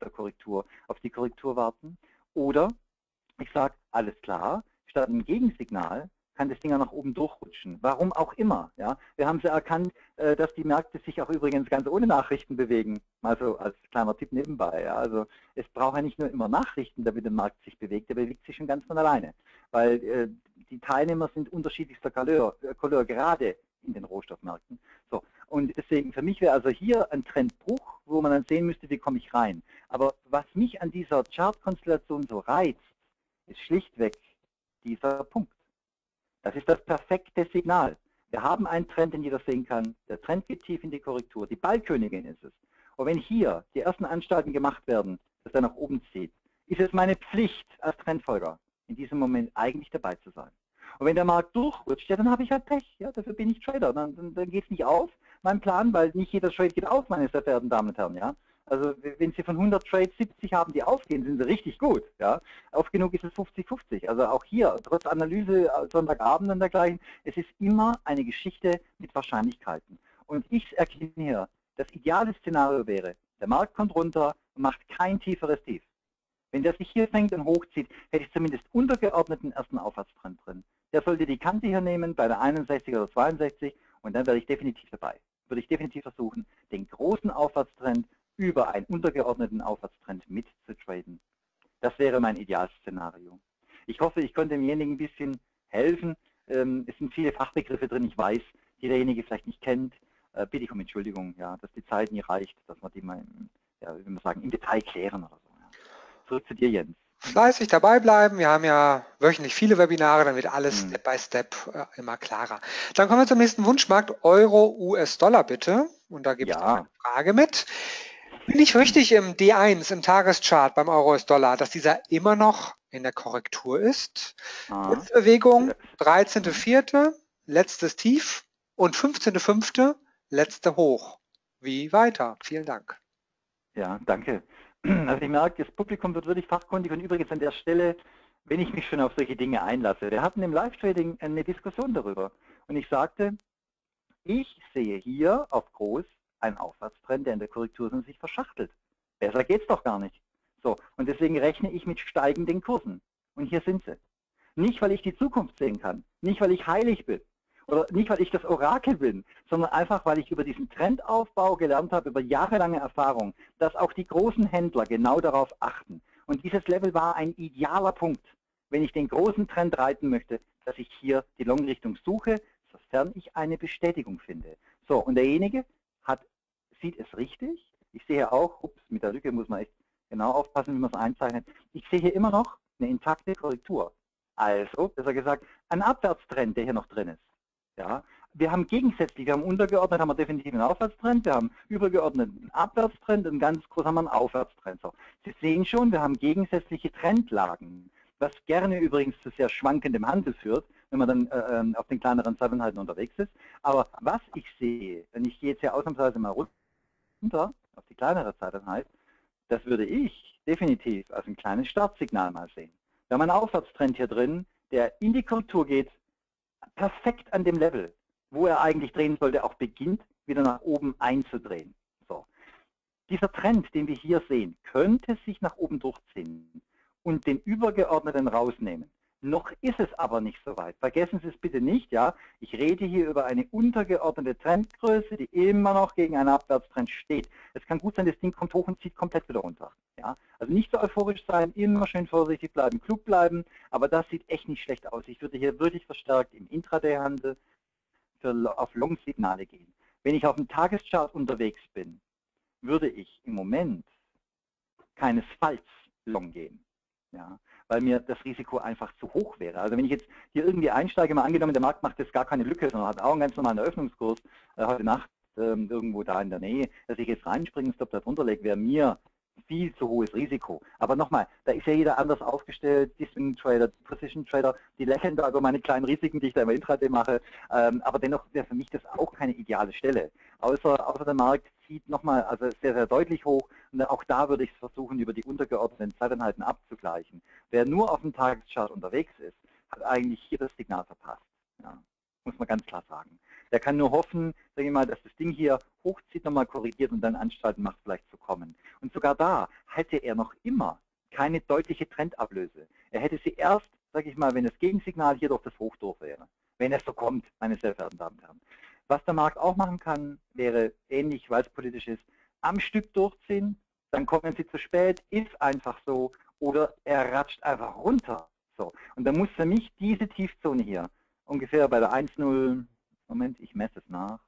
die Korrektur warten. Oder ich sage, alles klar, statt ein Gegensignal kann das Ding ja nach oben durchrutschen. Warum auch immer. Ja? Wir haben ja erkannt, dass die Märkte sich auch übrigens ganz ohne Nachrichten bewegen. Also als kleiner Tipp nebenbei. Ja? Also es braucht ja nicht nur immer Nachrichten, damit der Markt sich bewegt, der bewegt sich schon ganz von alleine. Weil die Teilnehmer sind unterschiedlichster Couleur, gerade in den Rohstoffmärkten. So. Und deswegen, für mich wäre also hier ein Trendbruch, wo man dann sehen müsste, wie komme ich rein. Aber was mich an dieser Chartkonstellation so reizt, ist schlichtweg dieser Punkt. Das ist das perfekte Signal. Wir haben einen Trend, den jeder sehen kann. Der Trend geht tief in die Korrektur. Die Ballkönigin ist es. Und wenn hier die ersten Anstalten gemacht werden, dass er nach oben zieht, ist es meine Pflicht als Trendfolger, in diesem Moment eigentlich dabei zu sein. Und wenn der Markt durchrutscht, ja, dann habe ich halt Pech. Ja, dafür bin ich Trader. Dann geht es nicht auf, mein Plan, weil nicht jeder Trade geht auf, meine sehr verehrten Damen und Herren. Ja. Also wenn Sie von 100 Trades 70 haben, die aufgehen, sind Sie richtig gut. Ja. Oft genug ist es 50-50. Also auch hier, trotz Analyse Sonntagabend und dergleichen, es ist immer eine Geschichte mit Wahrscheinlichkeiten. Und ich erkenne hier, das ideale Szenario wäre, der Markt kommt runter und macht kein tieferes Tief. Wenn der sich hier fängt und hochzieht, hätte ich zumindest untergeordneten ersten Aufwärtstrend drin. Der sollte die Kante hier nehmen bei der 61 oder 62 und dann wäre ich definitiv dabei. Würde ich definitiv versuchen, den großen Aufwärtstrend über einen untergeordneten Aufwärtstrend mitzutraden. Das wäre mein Idealszenario. Ich hoffe, ich konnte demjenigen ein bisschen helfen. Es sind viele Fachbegriffe drin, ich weiß, die derjenige vielleicht nicht kennt. Bitte ich um Entschuldigung, ja, dass die Zeit nie reicht, dass wir die mal ja, wie wir sagen, im Detail klären oder so. Ja. Zurück zu dir, Jens. Fleißig dabei bleiben. Wir haben ja wöchentlich viele Webinare, dann wird alles Step by Step immer klarer. Dann kommen wir zum nächsten Wunschmarkt, Euro, US-Dollar bitte. Und da gibt es eine Frage mit. Bin ich richtig im D1, im Tageschart beim Euro-US-Dollar, dass dieser immer noch in der Korrektur ist? Letzte Bewegung, 13.04., letztes Tief und 15.05., letzte hoch. Wie weiter? Vielen Dank. Ja, danke. Also ich merke, das Publikum wird wirklich fachkundig und übrigens an der Stelle, wenn ich mich schon auf solche Dinge einlasse. Wir hatten im Live-Trading eine Diskussion darüber und ich sagte, ich sehe hier auf groß einen Aufwärtstrend, der in der Korrektur sich verschachtelt. Besser geht's doch gar nicht. So, und deswegen rechne ich mit steigenden Kursen. Und hier sind sie. Nicht, weil ich die Zukunft sehen kann, nicht, weil ich heilig bin oder nicht, weil ich das Orakel bin, sondern einfach, weil ich über diesen Trendaufbau gelernt habe, über jahrelange Erfahrung, dass auch die großen Händler genau darauf achten. Und dieses Level war ein idealer Punkt, wenn ich den großen Trend reiten möchte, dass ich hier die Long-Richtung suche, sofern ich eine Bestätigung finde. So, und derjenige sieht es richtig. Ich sehe auch, ups, mit der Lücke muss man echt genau aufpassen, wie man es einzeichnet. Ich sehe hier immer noch eine intakte Korrektur. Also, besser gesagt, ein Abwärtstrend, der hier noch drin ist. Ja, wir haben gegensätzlich, wir haben untergeordnet, haben wir definitiv einen Aufwärtstrend, wir haben übergeordnet einen Abwärtstrend und ganz groß haben wir einen Aufwärtstrend. So, Sie sehen schon, wir haben gegensätzliche Trendlagen, was gerne übrigens zu sehr schwankendem Handel führt, wenn man dann auf den kleineren Zeiteinheiten unterwegs ist. Aber was ich sehe, und ich gehe jetzt hier ausnahmsweise mal runter auf die kleinere Zeiteinheit, das würde ich definitiv als ein kleines Startsignal mal sehen. Wir haben einen Aufwärtstrend hier drin, der in die Korrektur geht, perfekt an dem Level, wo er eigentlich drehen sollte, auch beginnt, wieder nach oben einzudrehen. So. Dieser Trend, den wir hier sehen, könnte sich nach oben durchziehen und den übergeordneten rausnehmen. Noch ist es aber nicht so weit. Vergessen Sie es bitte nicht, ja. Ich rede hier über eine untergeordnete Trendgröße, die immer noch gegen einen Abwärtstrend steht. Es kann gut sein, das Ding kommt hoch und zieht komplett wieder runter. Ja. Also nicht so euphorisch sein, immer schön vorsichtig bleiben, klug bleiben, aber das sieht echt nicht schlecht aus. Ich würde hier wirklich verstärkt im Intraday-Handel auf Long-Signale gehen. Wenn ich auf dem Tageschart unterwegs bin, würde ich im Moment keinesfalls long gehen. Ja, weil mir das Risiko einfach zu hoch wäre. Also wenn ich jetzt hier irgendwie einsteige, mal angenommen, der Markt macht jetzt gar keine Lücke, sondern hat auch einen ganz normalen Eröffnungskurs heute Nacht irgendwo da in der Nähe, dass ich jetzt reinspringen, Stop da drunter lege, wäre mir viel zu hohes Risiko. Aber nochmal, da ist ja jeder anders aufgestellt, die Swing Trader, die Position Trader, die lächeln da über meine kleinen Risiken, die ich da immer Intraday mache, aber dennoch wäre für mich das auch keine ideale Stelle. Außer der Markt zieht nochmal also sehr, sehr deutlich hoch und auch da würde ich es versuchen, über die untergeordneten Zeiteinheiten abzugleichen. Wer nur auf dem Tageschart unterwegs ist, hat eigentlich hier das Signal verpasst. Ja, muss man ganz klar sagen. Der kann nur hoffen, sage ich mal, dass das Ding hier hochzieht, nochmal korrigiert und dann Anstalten macht, vielleicht zu kommen. Und sogar da hätte er noch immer keine deutliche Trendablöse. Er hätte sie erst, sage ich mal, wenn das Gegensignal hier durch das Hoch durch wäre. Wenn es so kommt, meine sehr verehrten Damen und Herren. Was der Markt auch machen kann, wäre ähnlich, weil es politisch ist, am Stück durchziehen, dann kommen sie zu spät, ist einfach so, oder er ratscht einfach runter. So. Und dann muss für mich diese Tiefzone hier ungefähr bei der 1,0, Moment, ich messe es nach,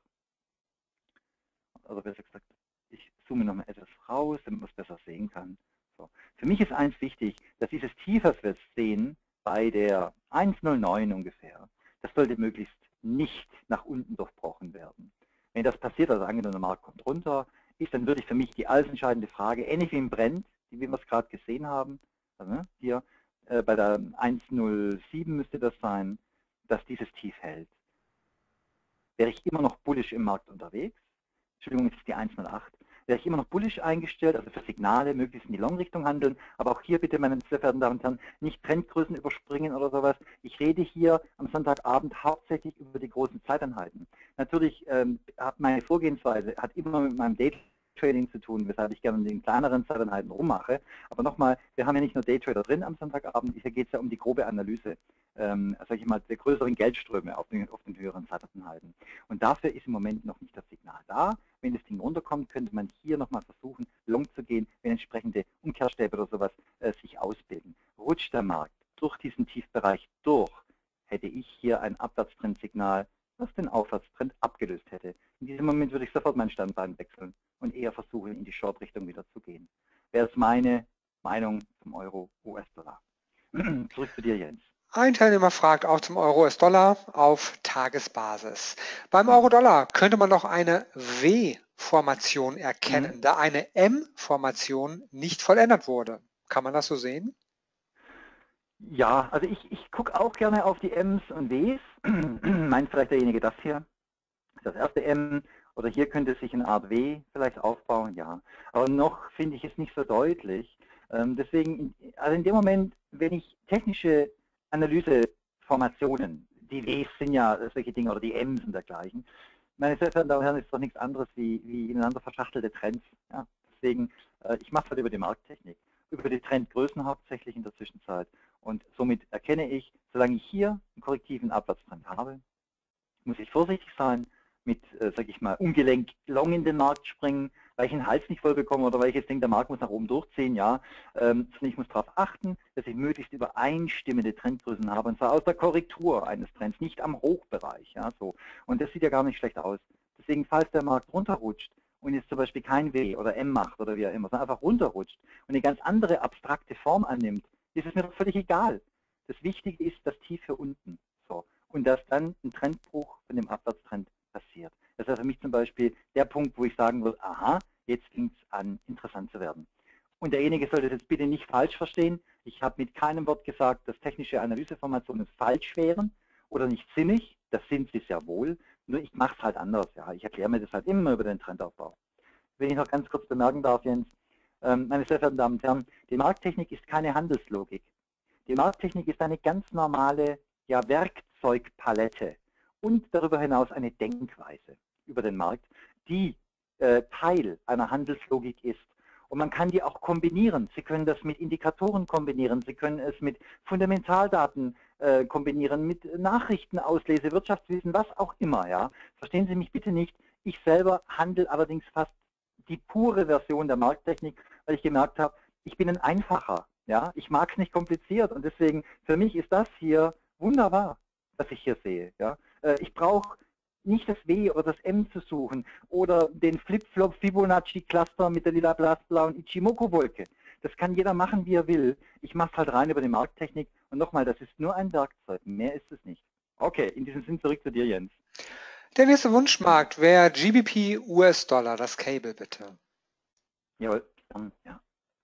also besser gesagt, ich zoome noch mal etwas raus, damit man es besser sehen kann. So. Für mich ist eins wichtig, dass dieses Tief, was wir sehen, bei der 1,09 ungefähr, das sollte möglichst nicht nach unten durchbrochen werden. Wenn das passiert, also angenommen, der Markt kommt runter, ist dann wirklich für mich die alles entscheidende Frage, ähnlich wie im Brent, wie wir es gerade gesehen haben, also hier bei der 1,07 müsste das sein, dass dieses Tief hält. Wäre ich immer noch bullish im Markt unterwegs, Entschuldigung, jetzt ist die 1,08, wäre ich immer noch bullish eingestellt, also für Signale möglichst in die Long-Richtung handeln, aber auch hier bitte, meine sehr verehrten Damen und Herren, nicht Trendgrößen überspringen oder sowas. Ich rede hier am Sonntagabend hauptsächlich über die großen Zeiteinheiten. Natürlich hat meine Vorgehensweise hat immer mit meinem Daytrading zu tun, weshalb ich gerne in den kleineren Zeiteinheiten rummache. Aber nochmal, wir haben ja nicht nur Daytrader drin am Sonntagabend, hier geht es ja um die grobe Analyse, sage ich mal, der größeren Geldströme auf den höheren Zeiteinheiten. Und dafür ist im Moment noch nicht das Signal da. Wenn das Ding runterkommt, könnte man hier nochmal versuchen, long zu gehen, wenn entsprechende Umkehrstäbe oder sowas sich ausbilden. Rutscht der Markt durch diesen Tiefbereich durch, hätte ich hier ein Abwärtstrendsignal, das den Aufwärtstrend abgelöst hätte. In diesem Moment würde ich sofort mein Standbein wechseln und eher versuchen, in die Short-Richtung wieder zu gehen. Wäre es meine Meinung zum Euro US-Dollar. Zurück zu dir, Jens. Ein Teilnehmer fragt auch zum Euro-US-Dollar auf Tagesbasis. Beim Euro-Dollar könnte man noch eine W-Formation erkennen, da eine M-Formation nicht vollendet wurde. Kann man das so sehen? Ja, also ich gucke auch gerne auf die M's und W's. Meint vielleicht derjenige das hier? Das erste M Oder hier könnte sich eine Art W vielleicht aufbauen, ja. Aber noch finde ich es nicht so deutlich. Deswegen, also in dem Moment, wenn ich technische Analyseformationen, die Ws sind ja solche Dinge oder die Ms und dergleichen, meine sehr verehrten Damen und Herren, ist doch nichts anderes wie ineinander verschachtelte Trends. Ja. Deswegen, ich mache es halt über die Markttechnik, über die Trendgrößen hauptsächlich in der Zwischenzeit. Und somit erkenne ich, solange ich hier einen korrektiven Abwärtstrend habe, muss ich vorsichtig sein mit, sage ich mal, ungelenkt long in den Markt springen, weil ich den Hals nicht voll bekomme oder weil ich jetzt denke, der Markt muss nach oben durchziehen, ja. Sondern ich muss darauf achten, dass ich möglichst übereinstimmende Trendgrößen habe, und zwar aus der Korrektur eines Trends, nicht am Hochbereich, ja, so. Und das sieht ja gar nicht schlecht aus. Deswegen, falls der Markt runterrutscht und jetzt zum Beispiel kein W oder M macht oder wie auch immer, sondern einfach runterrutscht und eine ganz andere abstrakte Form annimmt, ist es mir doch völlig egal. Das Wichtige ist das Tiefe unten. So. Und dass dann ein Trendbruch von dem Abwärtstrend passiert. Das ist für mich zum Beispiel der Punkt, wo ich sagen würde, aha, jetzt fängt es an, interessant zu werden. Und derjenige sollte das jetzt bitte nicht falsch verstehen. Ich habe mit keinem Wort gesagt, dass technische Analyseformationen falsch wären oder nicht sinnig. Das sind sie sehr wohl. Nur ich mache es halt anders. Ja. Ich erkläre mir das halt immer über den Trendaufbau. Wenn ich noch ganz kurz bemerken darf, Jens, meine sehr verehrten Damen und Herren, die Markttechnik ist keine Handelslogik. Die Markttechnik ist eine ganz normale, ja, Werkzeugpalette und darüber hinaus eine Denkweise über den Markt, die Teil einer Handelslogik ist. Und man kann die auch kombinieren. Sie können das mit Indikatoren kombinieren, Sie können es mit Fundamentaldaten kombinieren, mit Nachrichtenauslese, Wirtschaftswissen, was auch immer. Ja. Verstehen Sie mich bitte nicht. Ich selber handle allerdings fast die pure Version der Markttechnik, weil ich gemerkt habe, ich bin ein Einfacher. Ja, ich mag es nicht kompliziert, und deswegen, für mich ist das hier wunderbar, was ich hier sehe. Ja. Ich brauche nicht das W oder das M zu suchen oder den Flip-Flop Fibonacci Cluster mit der lila blauen Ichimoku-Wolke. Das kann jeder machen, wie er will. Ich mache es halt rein über die Markttechnik, und nochmal, das ist nur ein Werkzeug, mehr ist es nicht. Okay, in diesem Sinn zurück zu dir, Jens. Der nächste Wunschmarkt wäre GBP US-Dollar, das Cable bitte. Jawohl, ja.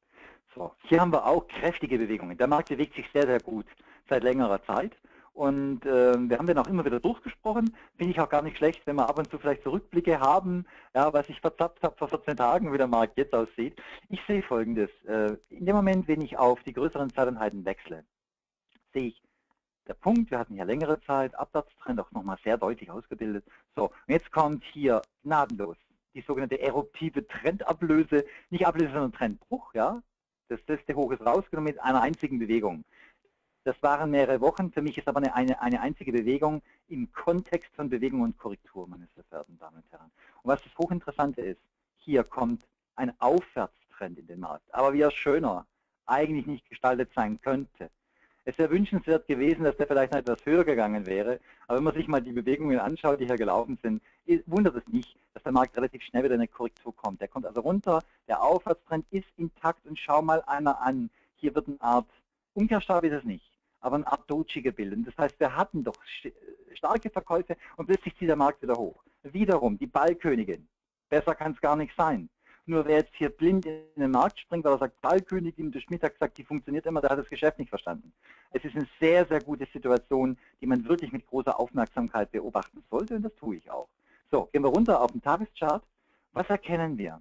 So, hier haben wir auch kräftige Bewegungen. Der Markt bewegt sich sehr, sehr gut seit längerer Zeit. Und wir haben den auch immer wieder durchgesprochen. Finde ich auch gar nicht schlecht, wenn wir ab und zu vielleicht Zurückblicke haben, ja, was ich verzapft habe vor 14 Tagen, wie der Markt jetzt aussieht. Ich sehe Folgendes. In dem Moment, wenn ich auf die größeren Zeiteinheiten wechsle, sehe ich der Punkt, wir hatten hier längere Zeit, Abwärtstrend auch nochmal sehr deutlich ausgebildet. So, und jetzt kommt hier gnadenlos die sogenannte eruptive Trendablöse, nicht Ablöse, sondern Trendbruch, ja. Das letzte Hoch ist rausgenommen mit einer einzigen Bewegung. Das waren mehrere Wochen, für mich ist aber eine einzige Bewegung im Kontext von Bewegung und Korrektur, meine sehr verehrten Damen und Herren. Und was das Hochinteressante ist, hier kommt ein Aufwärtstrend in den Markt, aber wie er schöner eigentlich nicht gestaltet sein könnte. Es wäre wünschenswert gewesen, dass der vielleicht noch etwas höher gegangen wäre, aber wenn man sich mal die Bewegungen anschaut, die hier gelaufen sind, wundert es nicht, dass der Markt relativ schnell wieder in eine Korrektur kommt. Der kommt also runter, der Aufwärtstrend ist intakt, und schau mal einer an, hier wird eine Art, Umkehrstab ist es nicht, aber eine Art Doji gebildet. Das heißt, wir hatten doch starke Verkäufe und plötzlich zieht der Markt wieder hoch. Wiederum, die Ballkönigin, besser kann es gar nicht sein. Nur wer jetzt hier blind in den Markt springt, weil er sagt, Ballkönigin, der Schmidt hat gesagt, die funktioniert immer, der hat das Geschäft nicht verstanden. Es ist eine sehr, sehr gute Situation, die man wirklich mit großer Aufmerksamkeit beobachten sollte, und das tue ich auch. So, gehen wir runter auf den Tageschart. Was erkennen wir?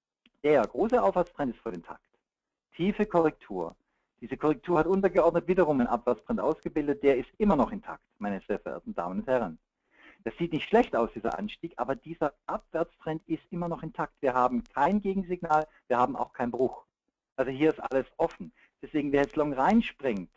Der große Aufwärtstrend ist voll intakt. Tiefe Korrektur. Diese Korrektur hat untergeordnet wiederum einen Abwärtstrend ausgebildet, der ist immer noch intakt, meine sehr verehrten Damen und Herren. Das sieht nicht schlecht aus, dieser Anstieg, aber dieser Abwärtstrend ist immer noch intakt. Wir haben kein Gegensignal, wir haben auch keinen Bruch. Also hier ist alles offen. Deswegen, wer jetzt long reinspringt,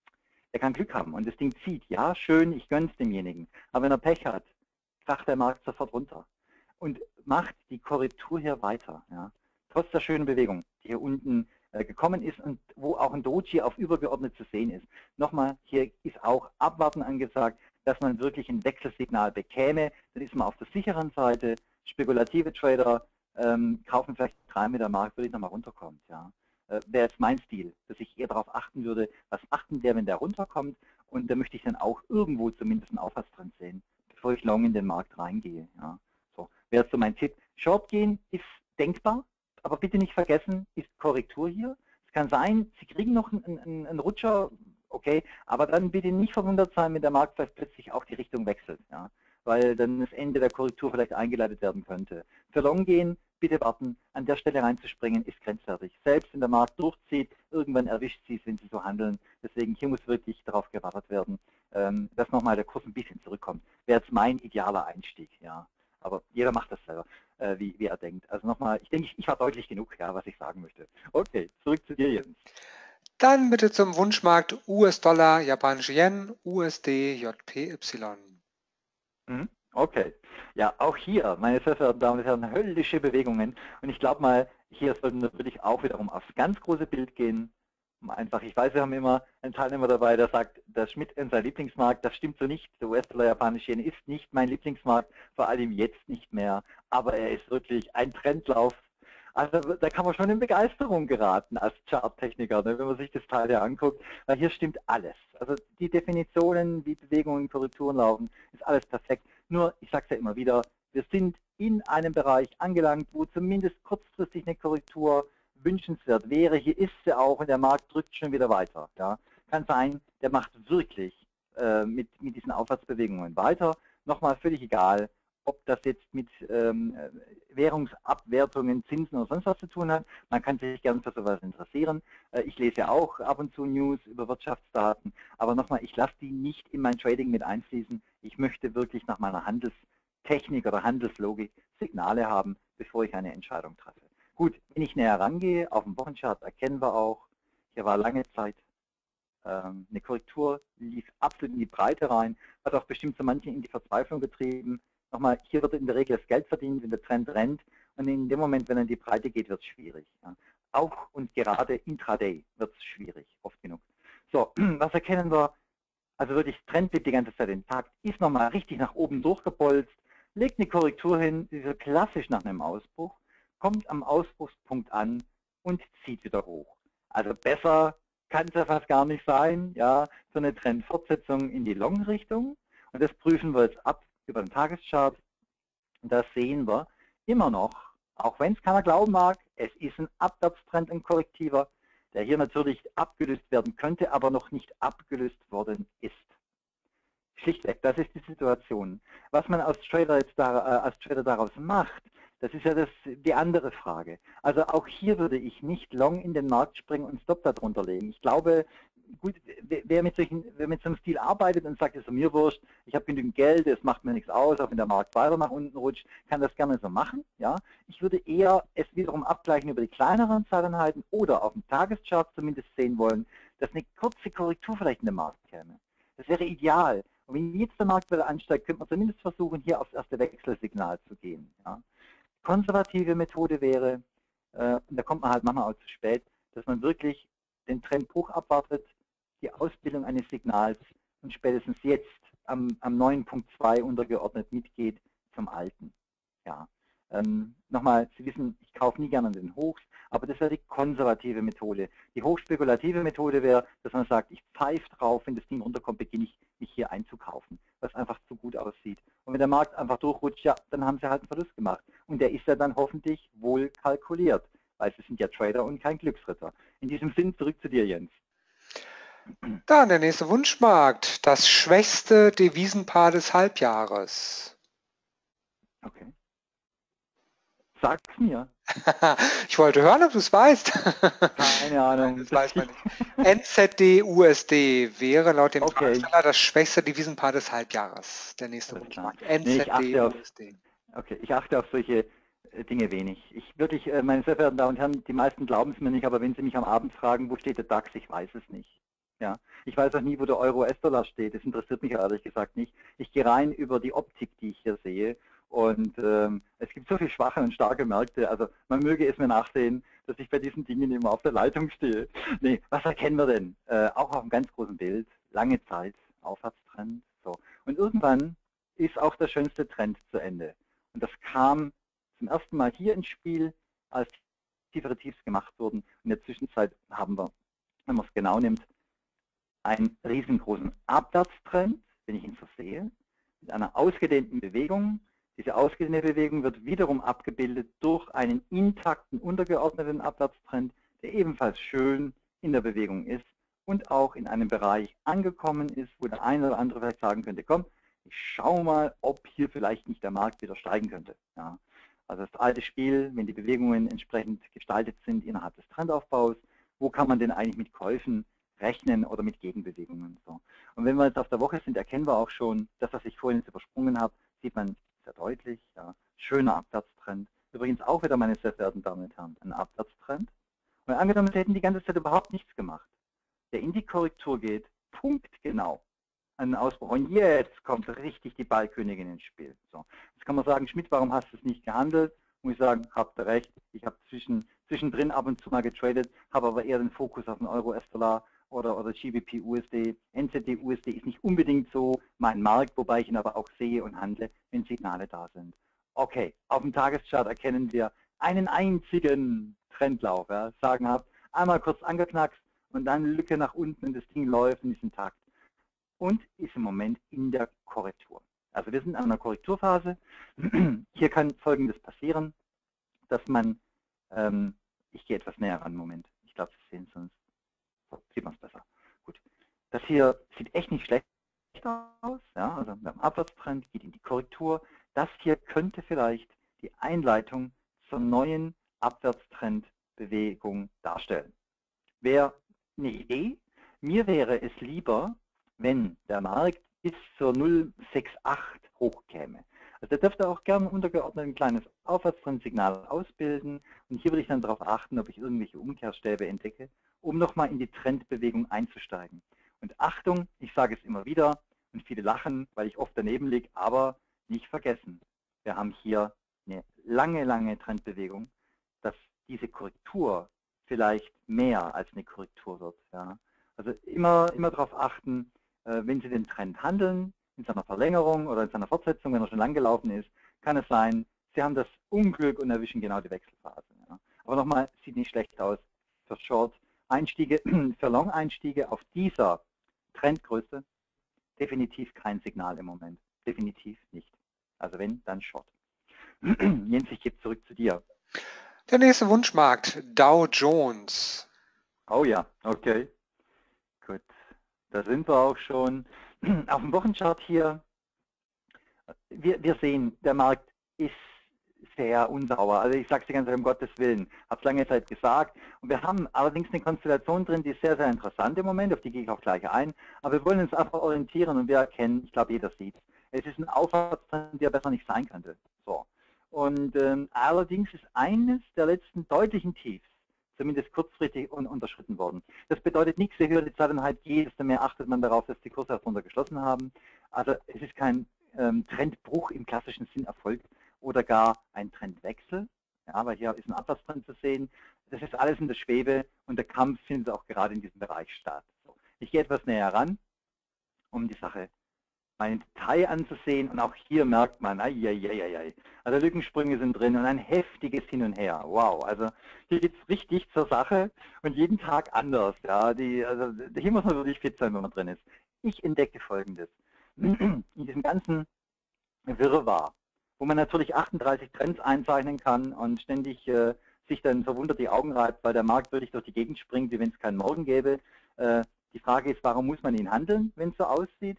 der kann Glück haben und das Ding zieht. Ja, schön, ich gönn's demjenigen. Aber wenn er Pech hat, kracht der Markt sofort runter und macht die Korrektur hier weiter. Ja. Trotz der schönen Bewegung, die hier unten gekommen ist und wo auch ein Doji auf übergeordnet zu sehen ist. Nochmal, hier ist auch Abwarten angesagt, dass man wirklich ein Wechselsignal bekäme. Dann ist man auf der sicheren Seite. Spekulative Trader kaufen vielleicht rein mit der Markt, würde ich nochmal runterkommt. Ja. Wäre jetzt mein Stil, dass ich eher darauf achten würde, was achten der, wenn der runterkommt. Und da möchte ich dann auch irgendwo zumindest einen Aufwärtstrend sehen, bevor ich long in den Markt reingehe. Ja. So, wäre so mein Tipp. Short gehen ist denkbar, aber bitte nicht vergessen, ist Korrektur hier. Es kann sein, Sie kriegen noch einen Rutscher, okay, aber dann bitte nicht verwundert sein, wenn der Markt vielleicht plötzlich auch die Richtung wechselt. Ja. weil dann das Ende der Korrektur vielleicht eingeleitet werden könnte. Für Long gehen, bitte warten, an der Stelle reinzuspringen ist grenzwertig. Selbst wenn der Markt durchzieht, irgendwann erwischt Sie es, wenn Sie so handeln. Deswegen hier muss wirklich darauf gewartet werden, dass nochmal der Kurs ein bisschen zurückkommt. Wäre jetzt mein idealer Einstieg, ja. Aber jeder macht das selber, wie er denkt. Also nochmal, ich denke, ich war deutlich genug, ja, was ich sagen möchte. Okay, zurück zu dir, Jens. Dann bitte zum Wunschmarkt US-Dollar, japanische Yen, USD, JPY. Okay, ja, auch hier, meine sehr verehrten Damen und Herren, höllische Bewegungen. Und ich glaube mal, hier sollten wir wirklich auch wiederum aufs ganz große Bild gehen. Einfach, ich weiß, wir haben immer einen Teilnehmer dabei, der sagt, der Schmidt ist sein Lieblingsmarkt. Das stimmt so nicht. Der US-Dollar japanische Yen ist nicht mein Lieblingsmarkt, vor allem jetzt nicht mehr. Aber er ist wirklich ein Trendlauf. Also da kann man schon in Begeisterung geraten als Charttechniker, ne, wenn man sich das Teil hier anguckt, weil hier stimmt alles. Also die Definitionen, wie Bewegungen, Korrekturen laufen, ist alles perfekt. Nur, ich sage es ja immer wieder, wir sind in einem Bereich angelangt, wo zumindest kurzfristig eine Korrektur wünschenswert wäre. Hier ist sie auch und der Markt drückt schon wieder weiter. Ja. Kann sein, der macht wirklich mit diesen Aufwärtsbewegungen weiter. Nochmal völlig egal, ob das jetzt mit Währungsabwertungen, Zinsen oder sonst was zu tun hat. Man kann sich gerne für sowas interessieren. Ich lese ja auch ab und zu News über Wirtschaftsdaten, aber nochmal, ich lasse die nicht in mein Trading mit einfließen. Ich möchte wirklich nach meiner Handelstechnik oder Handelslogik Signale haben, bevor ich eine Entscheidung treffe. Gut, wenn ich näher rangehe, auf dem Wochenchart erkennen wir auch, hier war lange Zeit eine Korrektur, lief absolut in die Breite rein, hat auch bestimmt so manche in die Verzweiflung getrieben. Nochmal, hier wird in der Regel das Geld verdient, wenn der Trend rennt, und in dem Moment, wenn er in die Breite geht, wird es schwierig. Ja. Auch und gerade intraday wird es schwierig, oft genug. So, was erkennen wir? Also wirklich, Trend blieb die ganze Zeit intakt, ist nochmal richtig nach oben durchgepolzt, legt eine Korrektur hin, die ist klassisch nach einem Ausbruch, kommt am Ausbruchspunkt an und zieht wieder hoch. Also besser kann es ja fast gar nicht sein, ja, so eine Trendfortsetzung in die Long-Richtung. Und das prüfen wir jetzt ab über den Tageschart. Und da sehen wir immer noch, auch wenn es keiner glauben mag, es ist ein Abwärtstrend, ein korrektiver, der hier natürlich abgelöst werden könnte, aber noch nicht abgelöst worden ist. Schlichtweg, das ist die Situation. Was man als Trader daraus macht, das ist ja die andere Frage. Also auch hier würde ich nicht long in den Markt springen und Stop darunter legen. Ich glaube, gut, wer mit so einem Stil arbeitet und sagt, es ist mir wurscht, ich habe genügend Geld, es macht mir nichts aus, auch wenn der Markt weiter nach unten rutscht, kann das gerne so machen. Ja? Ich würde eher es wiederum abgleichen über die kleineren Zeiteinheiten oder auf dem Tageschart zumindest sehen wollen, dass eine kurze Korrektur vielleicht in den Markt käme. Das wäre ideal. Und wenn jetzt der Markt wieder ansteigt, könnte man zumindest versuchen, hier aufs erste Wechselsignal zu gehen. Ja? Konservative Methode wäre, und da kommt man halt manchmal auch zu spät, dass man wirklich den Trendbruch abwartet, die Ausbildung eines Signals und spätestens jetzt am neuen Punkt 2 untergeordnet mitgeht zum alten. Ja. Nochmal, Sie wissen, ich kaufe nie gerne an den Hochs, aber das wäre die konservative Methode. Die hochspekulative Methode wäre, dass man sagt, ich pfeife drauf, wenn das Ding runterkommt, beginne ich mich hier einzukaufen, was einfach zu gut aussieht. Und wenn der Markt einfach durchrutscht, ja, dann haben Sie halt einen Verlust gemacht. Und der ist ja dann hoffentlich wohl kalkuliert, weil Sie sind ja Trader und kein Glücksritter. In diesem Sinn zurück zu dir, Jens. Dann der nächste Wunschmarkt, das schwächste Devisenpaar des Halbjahres. Okay. Sag's mir. Ich wollte hören, ob du es weißt. Keine Ahnung. Nein, das weiß man nicht. NZD USD wäre laut dem Okay. Fragesteller das schwächste Devisenpaar des Halbjahres. Der nächste Alles klar. Wunschmarkt. Nee, NZD USD. Okay, ich achte auf solche Dinge wenig. Ich wirklich, meine sehr verehrten Damen und Herren, die meisten glauben es mir nicht, aber wenn Sie mich am Abend fragen, wo steht der DAX, ich weiß es nicht. Ja, ich weiß auch nie, wo der Euro-US-Dollar steht. Das interessiert mich ehrlich gesagt nicht. Ich gehe rein über die Optik, die ich hier sehe. Und es gibt so viele schwache und starke Märkte. Also man möge es mir nachsehen, dass ich bei diesen Dingen immer auf der Leitung stehe. Nee, was erkennen wir denn? Auch auf einem ganz großen Bild. Lange Zeit, Aufwärtstrend. So. Und irgendwann ist auch der schönste Trend zu Ende. Und das kam zum ersten Mal hier ins Spiel, als tiefere Tiefs gemacht wurden. In der Zwischenzeit haben wir, wenn man es genau nimmt, einen riesengroßen Abwärtstrend, wenn ich ihn so sehe, mit einer ausgedehnten Bewegung. Diese ausgedehnte Bewegung wird wiederum abgebildet durch einen intakten, untergeordneten Abwärtstrend, der ebenfalls schön in der Bewegung ist und auch in einem Bereich angekommen ist, wo der eine oder andere vielleicht sagen könnte, komm, Ich schaue mal, ob hier vielleicht nicht der Markt wieder steigen könnte. Ja. Also das alte Spiel, wenn die Bewegungen entsprechend gestaltet sind innerhalb des Trendaufbaus, wo kann man denn eigentlich mit Käufen rechnen oder mit Gegenbewegungen? So. Und wenn wir jetzt auf der Woche sind, erkennen wir auch schon, das, was ich vorhin jetzt übersprungen habe, sieht man sehr deutlich. Ja. Schöner Abwärtstrend. Übrigens auch wieder, meine sehr verehrten Damen und Herren, ein Abwärtstrend. Und angenommen, sie hätten die ganze Zeit überhaupt nichts gemacht. Der in die Korrektur geht, punktgenau einen Ausbruch. Und jetzt kommt richtig die Ballkönigin ins Spiel. So. Jetzt kann man sagen, Schmidt, warum hast du es nicht gehandelt? Muss ich sagen, habt ihr recht. Ich habe zwischendrin ab und zu mal getradet, habe aber eher den Fokus auf den Euro, US-Dollar oder GBP, USD. NZD, USD ist nicht unbedingt so mein Markt, wobei ich ihn aber auch sehe und handle, wenn Signale da sind. Okay, auf dem Tageschart erkennen wir einen einzigen Trendlauf. Ja, sagenhaft, einmal kurz angeknackst und dann Lücke nach unten und das Ding läuft in diesem Takt. Und ist im Moment in der Korrektur. Also wir sind in einer Korrekturphase. Hier kann Folgendes passieren, dass man, ich gehe etwas näher ran, Moment, ich glaube, Sie sehen es sonst, so, sieht man es besser. Gut, das hier sieht echt nicht schlecht aus, ja, also wir haben Abwärtstrend, geht in die Korrektur. Das hier könnte vielleicht die Einleitung zur neuen Abwärtstrendbewegung darstellen. Wäre eine Idee. Mir wäre es lieber, wenn der Markt bis zur 0,68 hochkäme. Also der dürfte auch gerne untergeordnet ein kleines Aufwärtstrendsignal ausbilden. Und hier würde ich dann darauf achten, ob ich irgendwelche Umkehrstäbe entdecke, um nochmal in die Trendbewegung einzusteigen. Und Achtung, ich sage es immer wieder, und viele lachen, weil ich oft daneben liege, aber nicht vergessen, wir haben hier eine lange, lange Trendbewegung, dass diese Korrektur vielleicht mehr als eine Korrektur wird. Ja. Also immer darauf achten, wenn Sie den Trend handeln, in seiner Verlängerung oder in seiner Fortsetzung, wenn er schon lang gelaufen ist, kann es sein, Sie haben das Unglück und erwischen genau die Wechselphase. Ja. Aber nochmal, sieht nicht schlecht aus für Short-Einstiege, für Long-Einstiege auf dieser Trendgröße definitiv kein Signal im Moment. Definitiv nicht. Also wenn, dann Short. Jens, ich gebe zurück zu dir. Der nächste Wunschmarkt, Dow Jones. Oh ja, okay. Gut, da sind wir auch schon. Auf dem Wochenchart hier, wir sehen, der Markt ist sehr unsauber. Also ich sage es die ganze Zeit, um Gottes Willen, habe es lange Zeit gesagt. Und wir haben allerdings eine Konstellation drin, die ist sehr, sehr interessant im Moment, auf die gehe ich auch gleich ein. Aber wir wollen uns einfach orientieren und wir erkennen, ich glaube, jeder sieht es. Es ist ein Aufwärtstrend, der besser nicht sein könnte. So. Und allerdings ist eines der letzten deutlichen Tiefs zumindest kurzfristig unterschritten worden. Das bedeutet nichts, je höher die Zeiteinheit geht, desto mehr achtet man darauf, dass die Kurse darunter geschlossen haben. Also es ist kein Trendbruch im klassischen Sinn erfolgt oder gar ein Trendwechsel, ja, weil hier ist ein Abwärtstrend zu sehen. Das ist alles in der Schwebe und der Kampf findet auch gerade in diesem Bereich statt. So. Ich gehe etwas näher ran, um die Sache mal im Detail anzusehen und auch hier merkt man, also Lückensprünge sind drin und ein heftiges Hin und Her. Wow, also hier geht es richtig zur Sache und jeden Tag anders. Ja, also hier muss man wirklich fit sein, wenn man drin ist. Ich entdecke Folgendes. In diesem ganzen Wirrwarr, wo man natürlich 38 Trends einzeichnen kann und ständig sich dann verwundert die Augen reibt, weil der Markt wirklich durch die Gegend springt, wie wenn es keinen Morgen gäbe. Die Frage ist, warum muss man ihn handeln, wenn es so aussieht?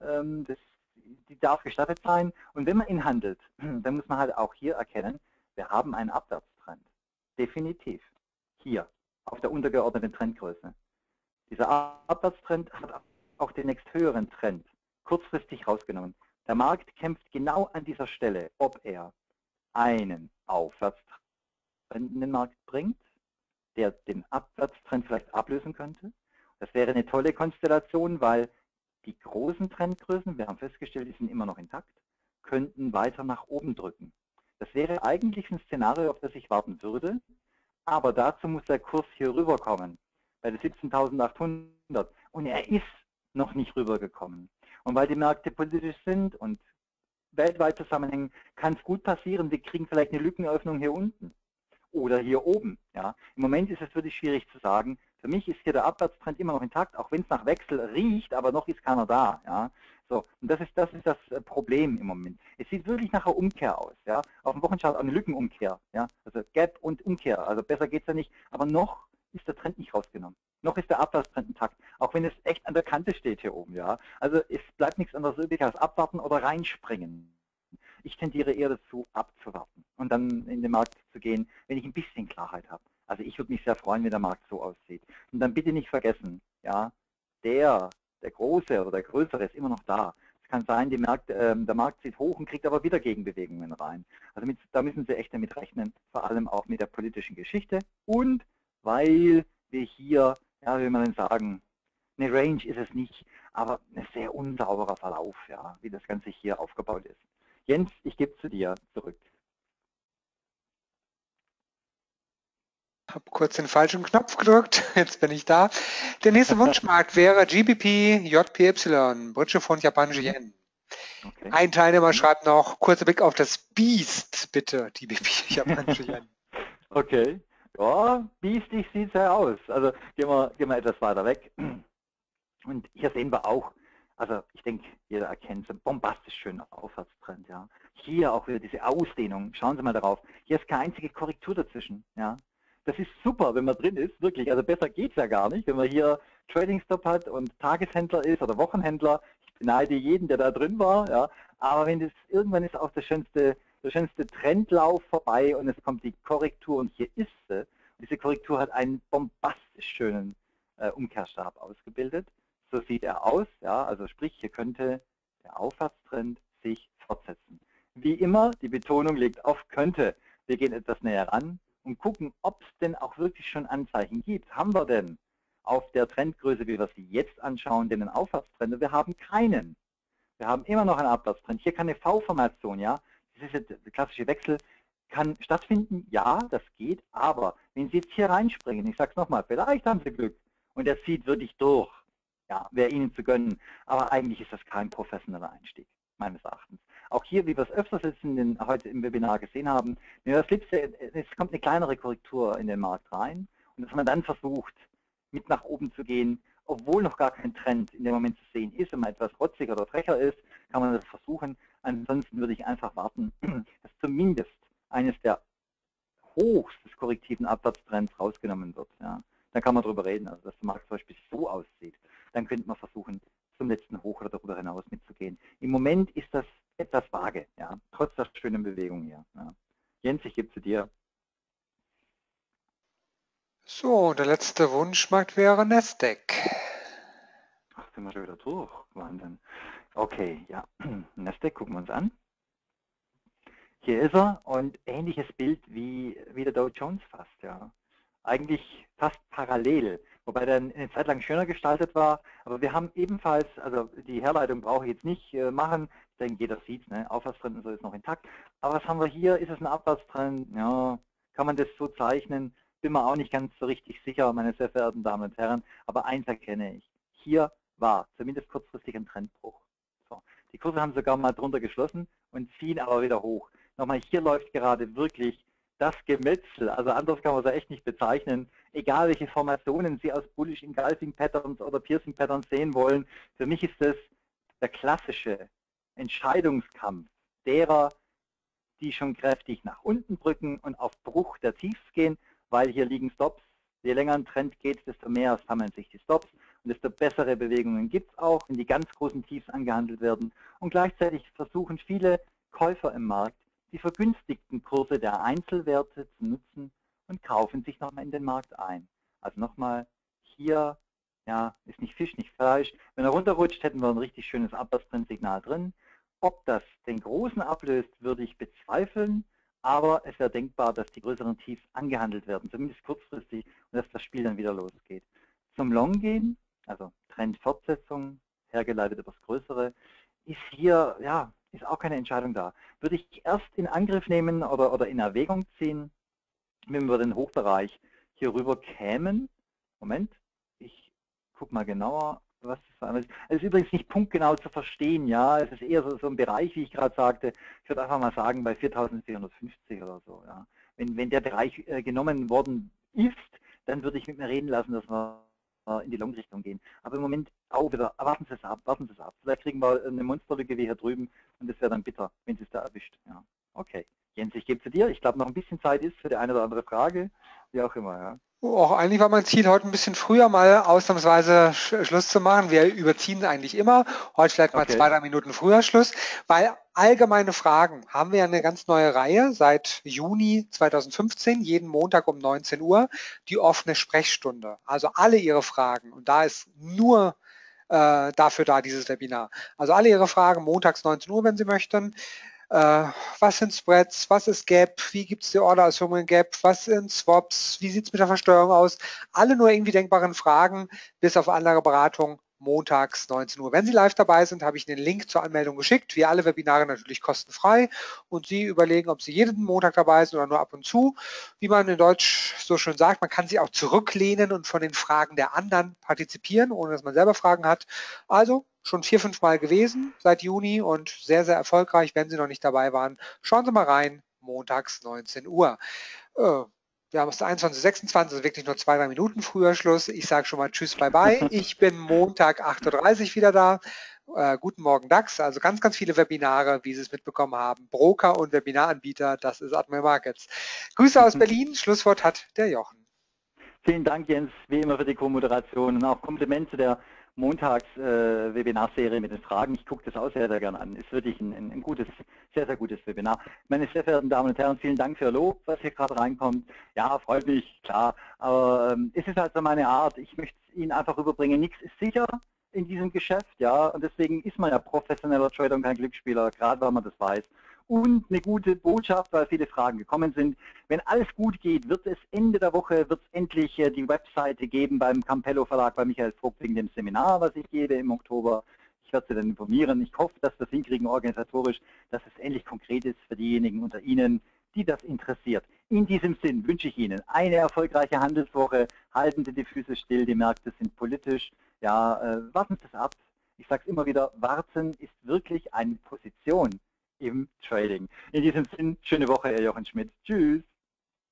Die darf gestattet sein. Und wenn man ihn handelt, dann muss man halt auch hier erkennen, wir haben einen Abwärtstrend. Definitiv. Hier, auf der untergeordneten Trendgröße. Dieser Abwärtstrend hat auch den nächsthöheren Trend kurzfristig rausgenommen. Der Markt kämpft genau an dieser Stelle, ob er einen Aufwärtstrend in den Markt bringt, der den Abwärtstrend vielleicht ablösen könnte. Das wäre eine tolle Konstellation, weil die großen Trendgrößen, wir haben festgestellt, die sind immer noch intakt, könnten weiter nach oben drücken. Das wäre eigentlich ein Szenario, auf das ich warten würde, aber dazu muss der Kurs hier rüberkommen, bei der 17.800. Und er ist noch nicht rübergekommen. Und weil die Märkte politisch sind und weltweit zusammenhängen, kann es gut passieren, wir kriegen vielleicht eine Lückenöffnung hier unten oder hier oben. Ja. Im Moment ist es wirklich schwierig zu sagen. Für mich ist hier der Abwärtstrend immer noch intakt, auch wenn es nach Wechsel riecht, aber noch ist keiner da. Ja. So, und das ist das Problem im Moment. Es sieht wirklich nach einer Umkehr aus. Ja. Auf dem Wochenchart auch eine Lückenumkehr. Ja. Also Gap und Umkehr. Also besser geht es ja nicht. Aber noch ist der Trend nicht rausgenommen. Noch ist der Abwärtstrend intakt. Auch wenn es echt an der Kante steht hier oben, ja. Also es bleibt nichts anderes übrig als abwarten oder reinspringen. Ich tendiere eher dazu, abzuwarten und dann in den Markt zu gehen, wenn ich ein bisschen Klarheit habe. Also ich würde mich sehr freuen, wenn der Markt so aussieht. Und dann bitte nicht vergessen, ja, der Große oder der Größere ist immer noch da. Es kann sein, der Markt zieht hoch und kriegt aber wieder Gegenbewegungen rein. Also da müssen Sie echt damit rechnen, vor allem auch mit der politischen Geschichte und weil wir hier, ja, wie will man denn sagen, eine Range ist es nicht, aber ein sehr unsauberer Verlauf, ja, wie das Ganze hier aufgebaut ist. Jens, ich gebe zu dir zurück. Ich habe kurz den falschen Knopf gedrückt, jetzt bin ich da. Der nächste Wunschmarkt wäre GBP JPY, britische Pfund, japanische Yen. Okay. Ein Teilnehmer schreibt noch, kurzer Blick auf das Biest, bitte, GBP japanische Yen. Okay. Ja, biestig sieht es ja aus. Also gehen wir etwas weiter weg. Und hier sehen wir auch, also ich denke, jeder erkennt es, einen bombastisch schönen Aufwärtstrend. Ja. Hier auch wieder diese Ausdehnung. Schauen Sie mal darauf. Hier ist keine einzige Korrektur dazwischen. Ja. Das ist super, wenn man drin ist, wirklich. Also besser geht es ja gar nicht, wenn man hier Trading Stop hat und Tageshändler ist oder Wochenhändler. Ich beneide jeden, der da drin war. Ja. Aber wenn das irgendwann ist auch der schönste Trendlauf vorbei und es kommt die Korrektur und hier ist sie. Diese Korrektur hat einen bombastisch schönen Umkehrstab ausgebildet. So sieht er aus, ja, also sprich, hier könnte der Aufwärtstrend sich fortsetzen. Wie immer, die Betonung liegt auf könnte. Wir gehen etwas näher ran und gucken, ob es denn auch wirklich schon Anzeichen gibt. Haben wir denn auf der Trendgröße, wie wir sie jetzt anschauen, denn einen Aufwärtstrend? Wir haben keinen. Wir haben immer noch einen Abwärtstrend. Hier kann eine V-Formation, ja, das ist jetzt der klassische Wechsel, kann stattfinden, ja, das geht, aber wenn Sie jetzt hier reinspringen, ich sage es nochmal, vielleicht haben Sie Glück und er zieht wirklich durch, ja, wäre Ihnen zu gönnen, aber eigentlich ist das kein professioneller Einstieg, meines Erachtens. Auch hier, wie wir es öfters jetzt heute im Webinar gesehen haben, es kommt eine kleinere Korrektur in den Markt rein und dass man dann versucht, mit nach oben zu gehen, obwohl noch gar kein Trend in dem Moment zu sehen ist, wenn man etwas rotziger oder frecher ist, kann man das versuchen. Ansonsten würde ich einfach warten, dass zumindest eines der Hochs des korrektiven Abwärtstrends rausgenommen wird. Ja. Dann kann man darüber reden, also dass der Markt zum Beispiel so aussieht. Dann könnte man versuchen, zum letzten Hoch oder darüber hinaus mitzugehen. Im Moment ist das etwas vage, ja, trotz der schönen Bewegung hier. Ja. Jens, ich gebe zu dir. So, der letzte Wunschmarkt wäre Nasdaq. Ach, sind wir schon wieder durch. Wahnsinn. Okay, ja. Nasdaq gucken wir uns an. Hier ist er und ähnliches Bild wie der Dow Jones fast, ja. Eigentlich fast parallel, wobei der eine Zeit lang schöner gestaltet war. Aber wir haben ebenfalls, also die Herleitung brauche ich jetzt nicht machen. Ich denke, jeder sieht es, ne? Aufwärtstrend und so ist noch intakt. Aber was haben wir hier? Ist es ein Abwärtstrend? Ja, kann man das so zeichnen? Bin mir auch nicht ganz so richtig sicher, meine sehr verehrten Damen und Herren. Aber eins erkenne ich. Hier war zumindest kurzfristig ein Trendbruch. So. Die Kurse haben sogar mal drunter geschlossen und ziehen aber wieder hoch. Nochmal, hier läuft gerade wirklich das Gemetzel, also anders kann man es ja echt nicht bezeichnen, egal welche Formationen Sie aus Bullish Engulfing Patterns oder Piercing Patterns sehen wollen, für mich ist das der klassische Entscheidungskampf derer, die schon kräftig nach unten drücken und auf Bruch der Tiefs gehen, weil hier liegen Stops. Je länger ein Trend geht, desto mehr sammeln sich die Stops und desto bessere Bewegungen gibt es auch, wenn die ganz großen Tiefs angehandelt werden. Und gleichzeitig versuchen viele Käufer im Markt, die vergünstigten Kurse der Einzelwerte zu nutzen und kaufen sich nochmal in den Markt ein. Also nochmal, hier ja, ist nicht Fisch, nicht Fleisch. Wenn er runterrutscht, hätten wir ein richtig schönes Abwärtstrendsignal drin. Ob das den großen ablöst, würde ich bezweifeln, aber es wäre denkbar, dass die größeren Tiefs angehandelt werden, zumindest kurzfristig, und dass das Spiel dann wieder losgeht. Zum Long gehen, also Trendfortsetzung, hergeleitet über das Größere, ist hier, ja, ist auch keine Entscheidung da. Würde ich erst in Angriff nehmen oder in Erwägung ziehen, wenn wir den Hochbereich hier rüber kämen. Moment, ich gucke mal genauer, was das war. Es ist übrigens nicht punktgenau zu verstehen, ja, es ist eher so ein Bereich, wie ich gerade sagte. Ich würde einfach mal sagen, bei 4.450 oder so, ja. Wenn der Bereich genommen worden ist, dann würde ich mit mir reden lassen, dass wir in die Long-Richtung gehen. Aber im Moment auch wieder, warten Sie es ab, warten Sie es ab. Vielleicht kriegen wir eine Monsterlücke wie hier drüben und das wäre dann bitter, wenn Sie es da erwischt. Ja. Okay. Jens, ich gebe zu dir. Ich glaube, noch ein bisschen Zeit ist für die eine oder andere Frage, wie auch immer. Ja. Auch eigentlich war mein Ziel, heute ein bisschen früher mal ausnahmsweise Schluss zu machen. Wir überziehen eigentlich immer. Heute vielleicht mal Okay. 2, 3 Minuten früher Schluss, weil allgemeine Fragen haben wir ja eine ganz neue Reihe seit Juni 2015, jeden Montag um 19 Uhr, die offene Sprechstunde. Also alle Ihre Fragen. Und da ist nur dafür da, dieses Webinar. Also alle Ihre Fragen montags 19 Uhr, wenn Sie möchten. Was sind Spreads, was ist Gap, wie gibt es die Order-Assuming Gap, was sind Swaps, wie sieht es mit der Versteuerung aus? Alle nur irgendwie denkbaren Fragen, bis auf andere Beratung montags 19 Uhr. Wenn Sie live dabei sind, habe ich Ihnen den Link zur Anmeldung geschickt. Wie alle Webinare natürlich kostenfrei. Und Sie überlegen, ob Sie jeden Montag dabei sind oder nur ab und zu. Wie man in Deutsch so schön sagt, man kann sich auch zurücklehnen und von den Fragen der anderen partizipieren, ohne dass man selber Fragen hat. Also schon 4, 5 Mal gewesen seit Juni und sehr, sehr erfolgreich. Wenn Sie noch nicht dabei waren, schauen Sie mal rein, montags 19 Uhr. Wir haben es 21:26, also wirklich nur 2, 3 Minuten früher Schluss. Ich sage schon mal Tschüss, bye bye. Ich bin Montag 8:30 Uhr wieder da. Guten Morgen DAX, also ganz, ganz viele Webinare, wie Sie es mitbekommen haben. Broker und Webinaranbieter, das ist Admiral Markets. Grüße aus Berlin, Schlusswort hat der Jochen. Vielen Dank, Jens, wie immer für die Co-Moderation und auch Kompliment zu der Montags-Webinarserie mit den Fragen. Ich gucke das auch sehr, sehr gerne an. Ist wirklich ein gutes, sehr, sehr gutes Webinar. Meine sehr verehrten Damen und Herren, vielen Dank für Ihr Lob, was hier gerade reinkommt. Ja, freut mich, klar. Aber es ist halt so meine Art. Ich möchte es Ihnen einfach rüberbringen. Nichts ist sicher in diesem Geschäft, ja. Und deswegen ist man ja professioneller Trader und kein Glücksspieler, gerade weil man das weiß. Und eine gute Botschaft, weil viele Fragen gekommen sind. Wenn alles gut geht, wird es Ende der Woche endlich die Webseite geben beim Campello Verlag bei Michael Vogt wegen dem Seminar, was ich gebe im Oktober. Ich werde Sie dann informieren. Ich hoffe, dass wir das hinkriegen organisatorisch, dass es endlich konkret ist für diejenigen unter Ihnen, die das interessiert. In diesem Sinn wünsche ich Ihnen eine erfolgreiche Handelswoche. Halten Sie die Füße still, die Märkte sind politisch. Ja, warten Sie es ab. Ich sage es immer wieder, warten ist wirklich eine Position im Trading. In diesem Sinn, schöne Woche, Herr Jochen Schmidt. Tschüss.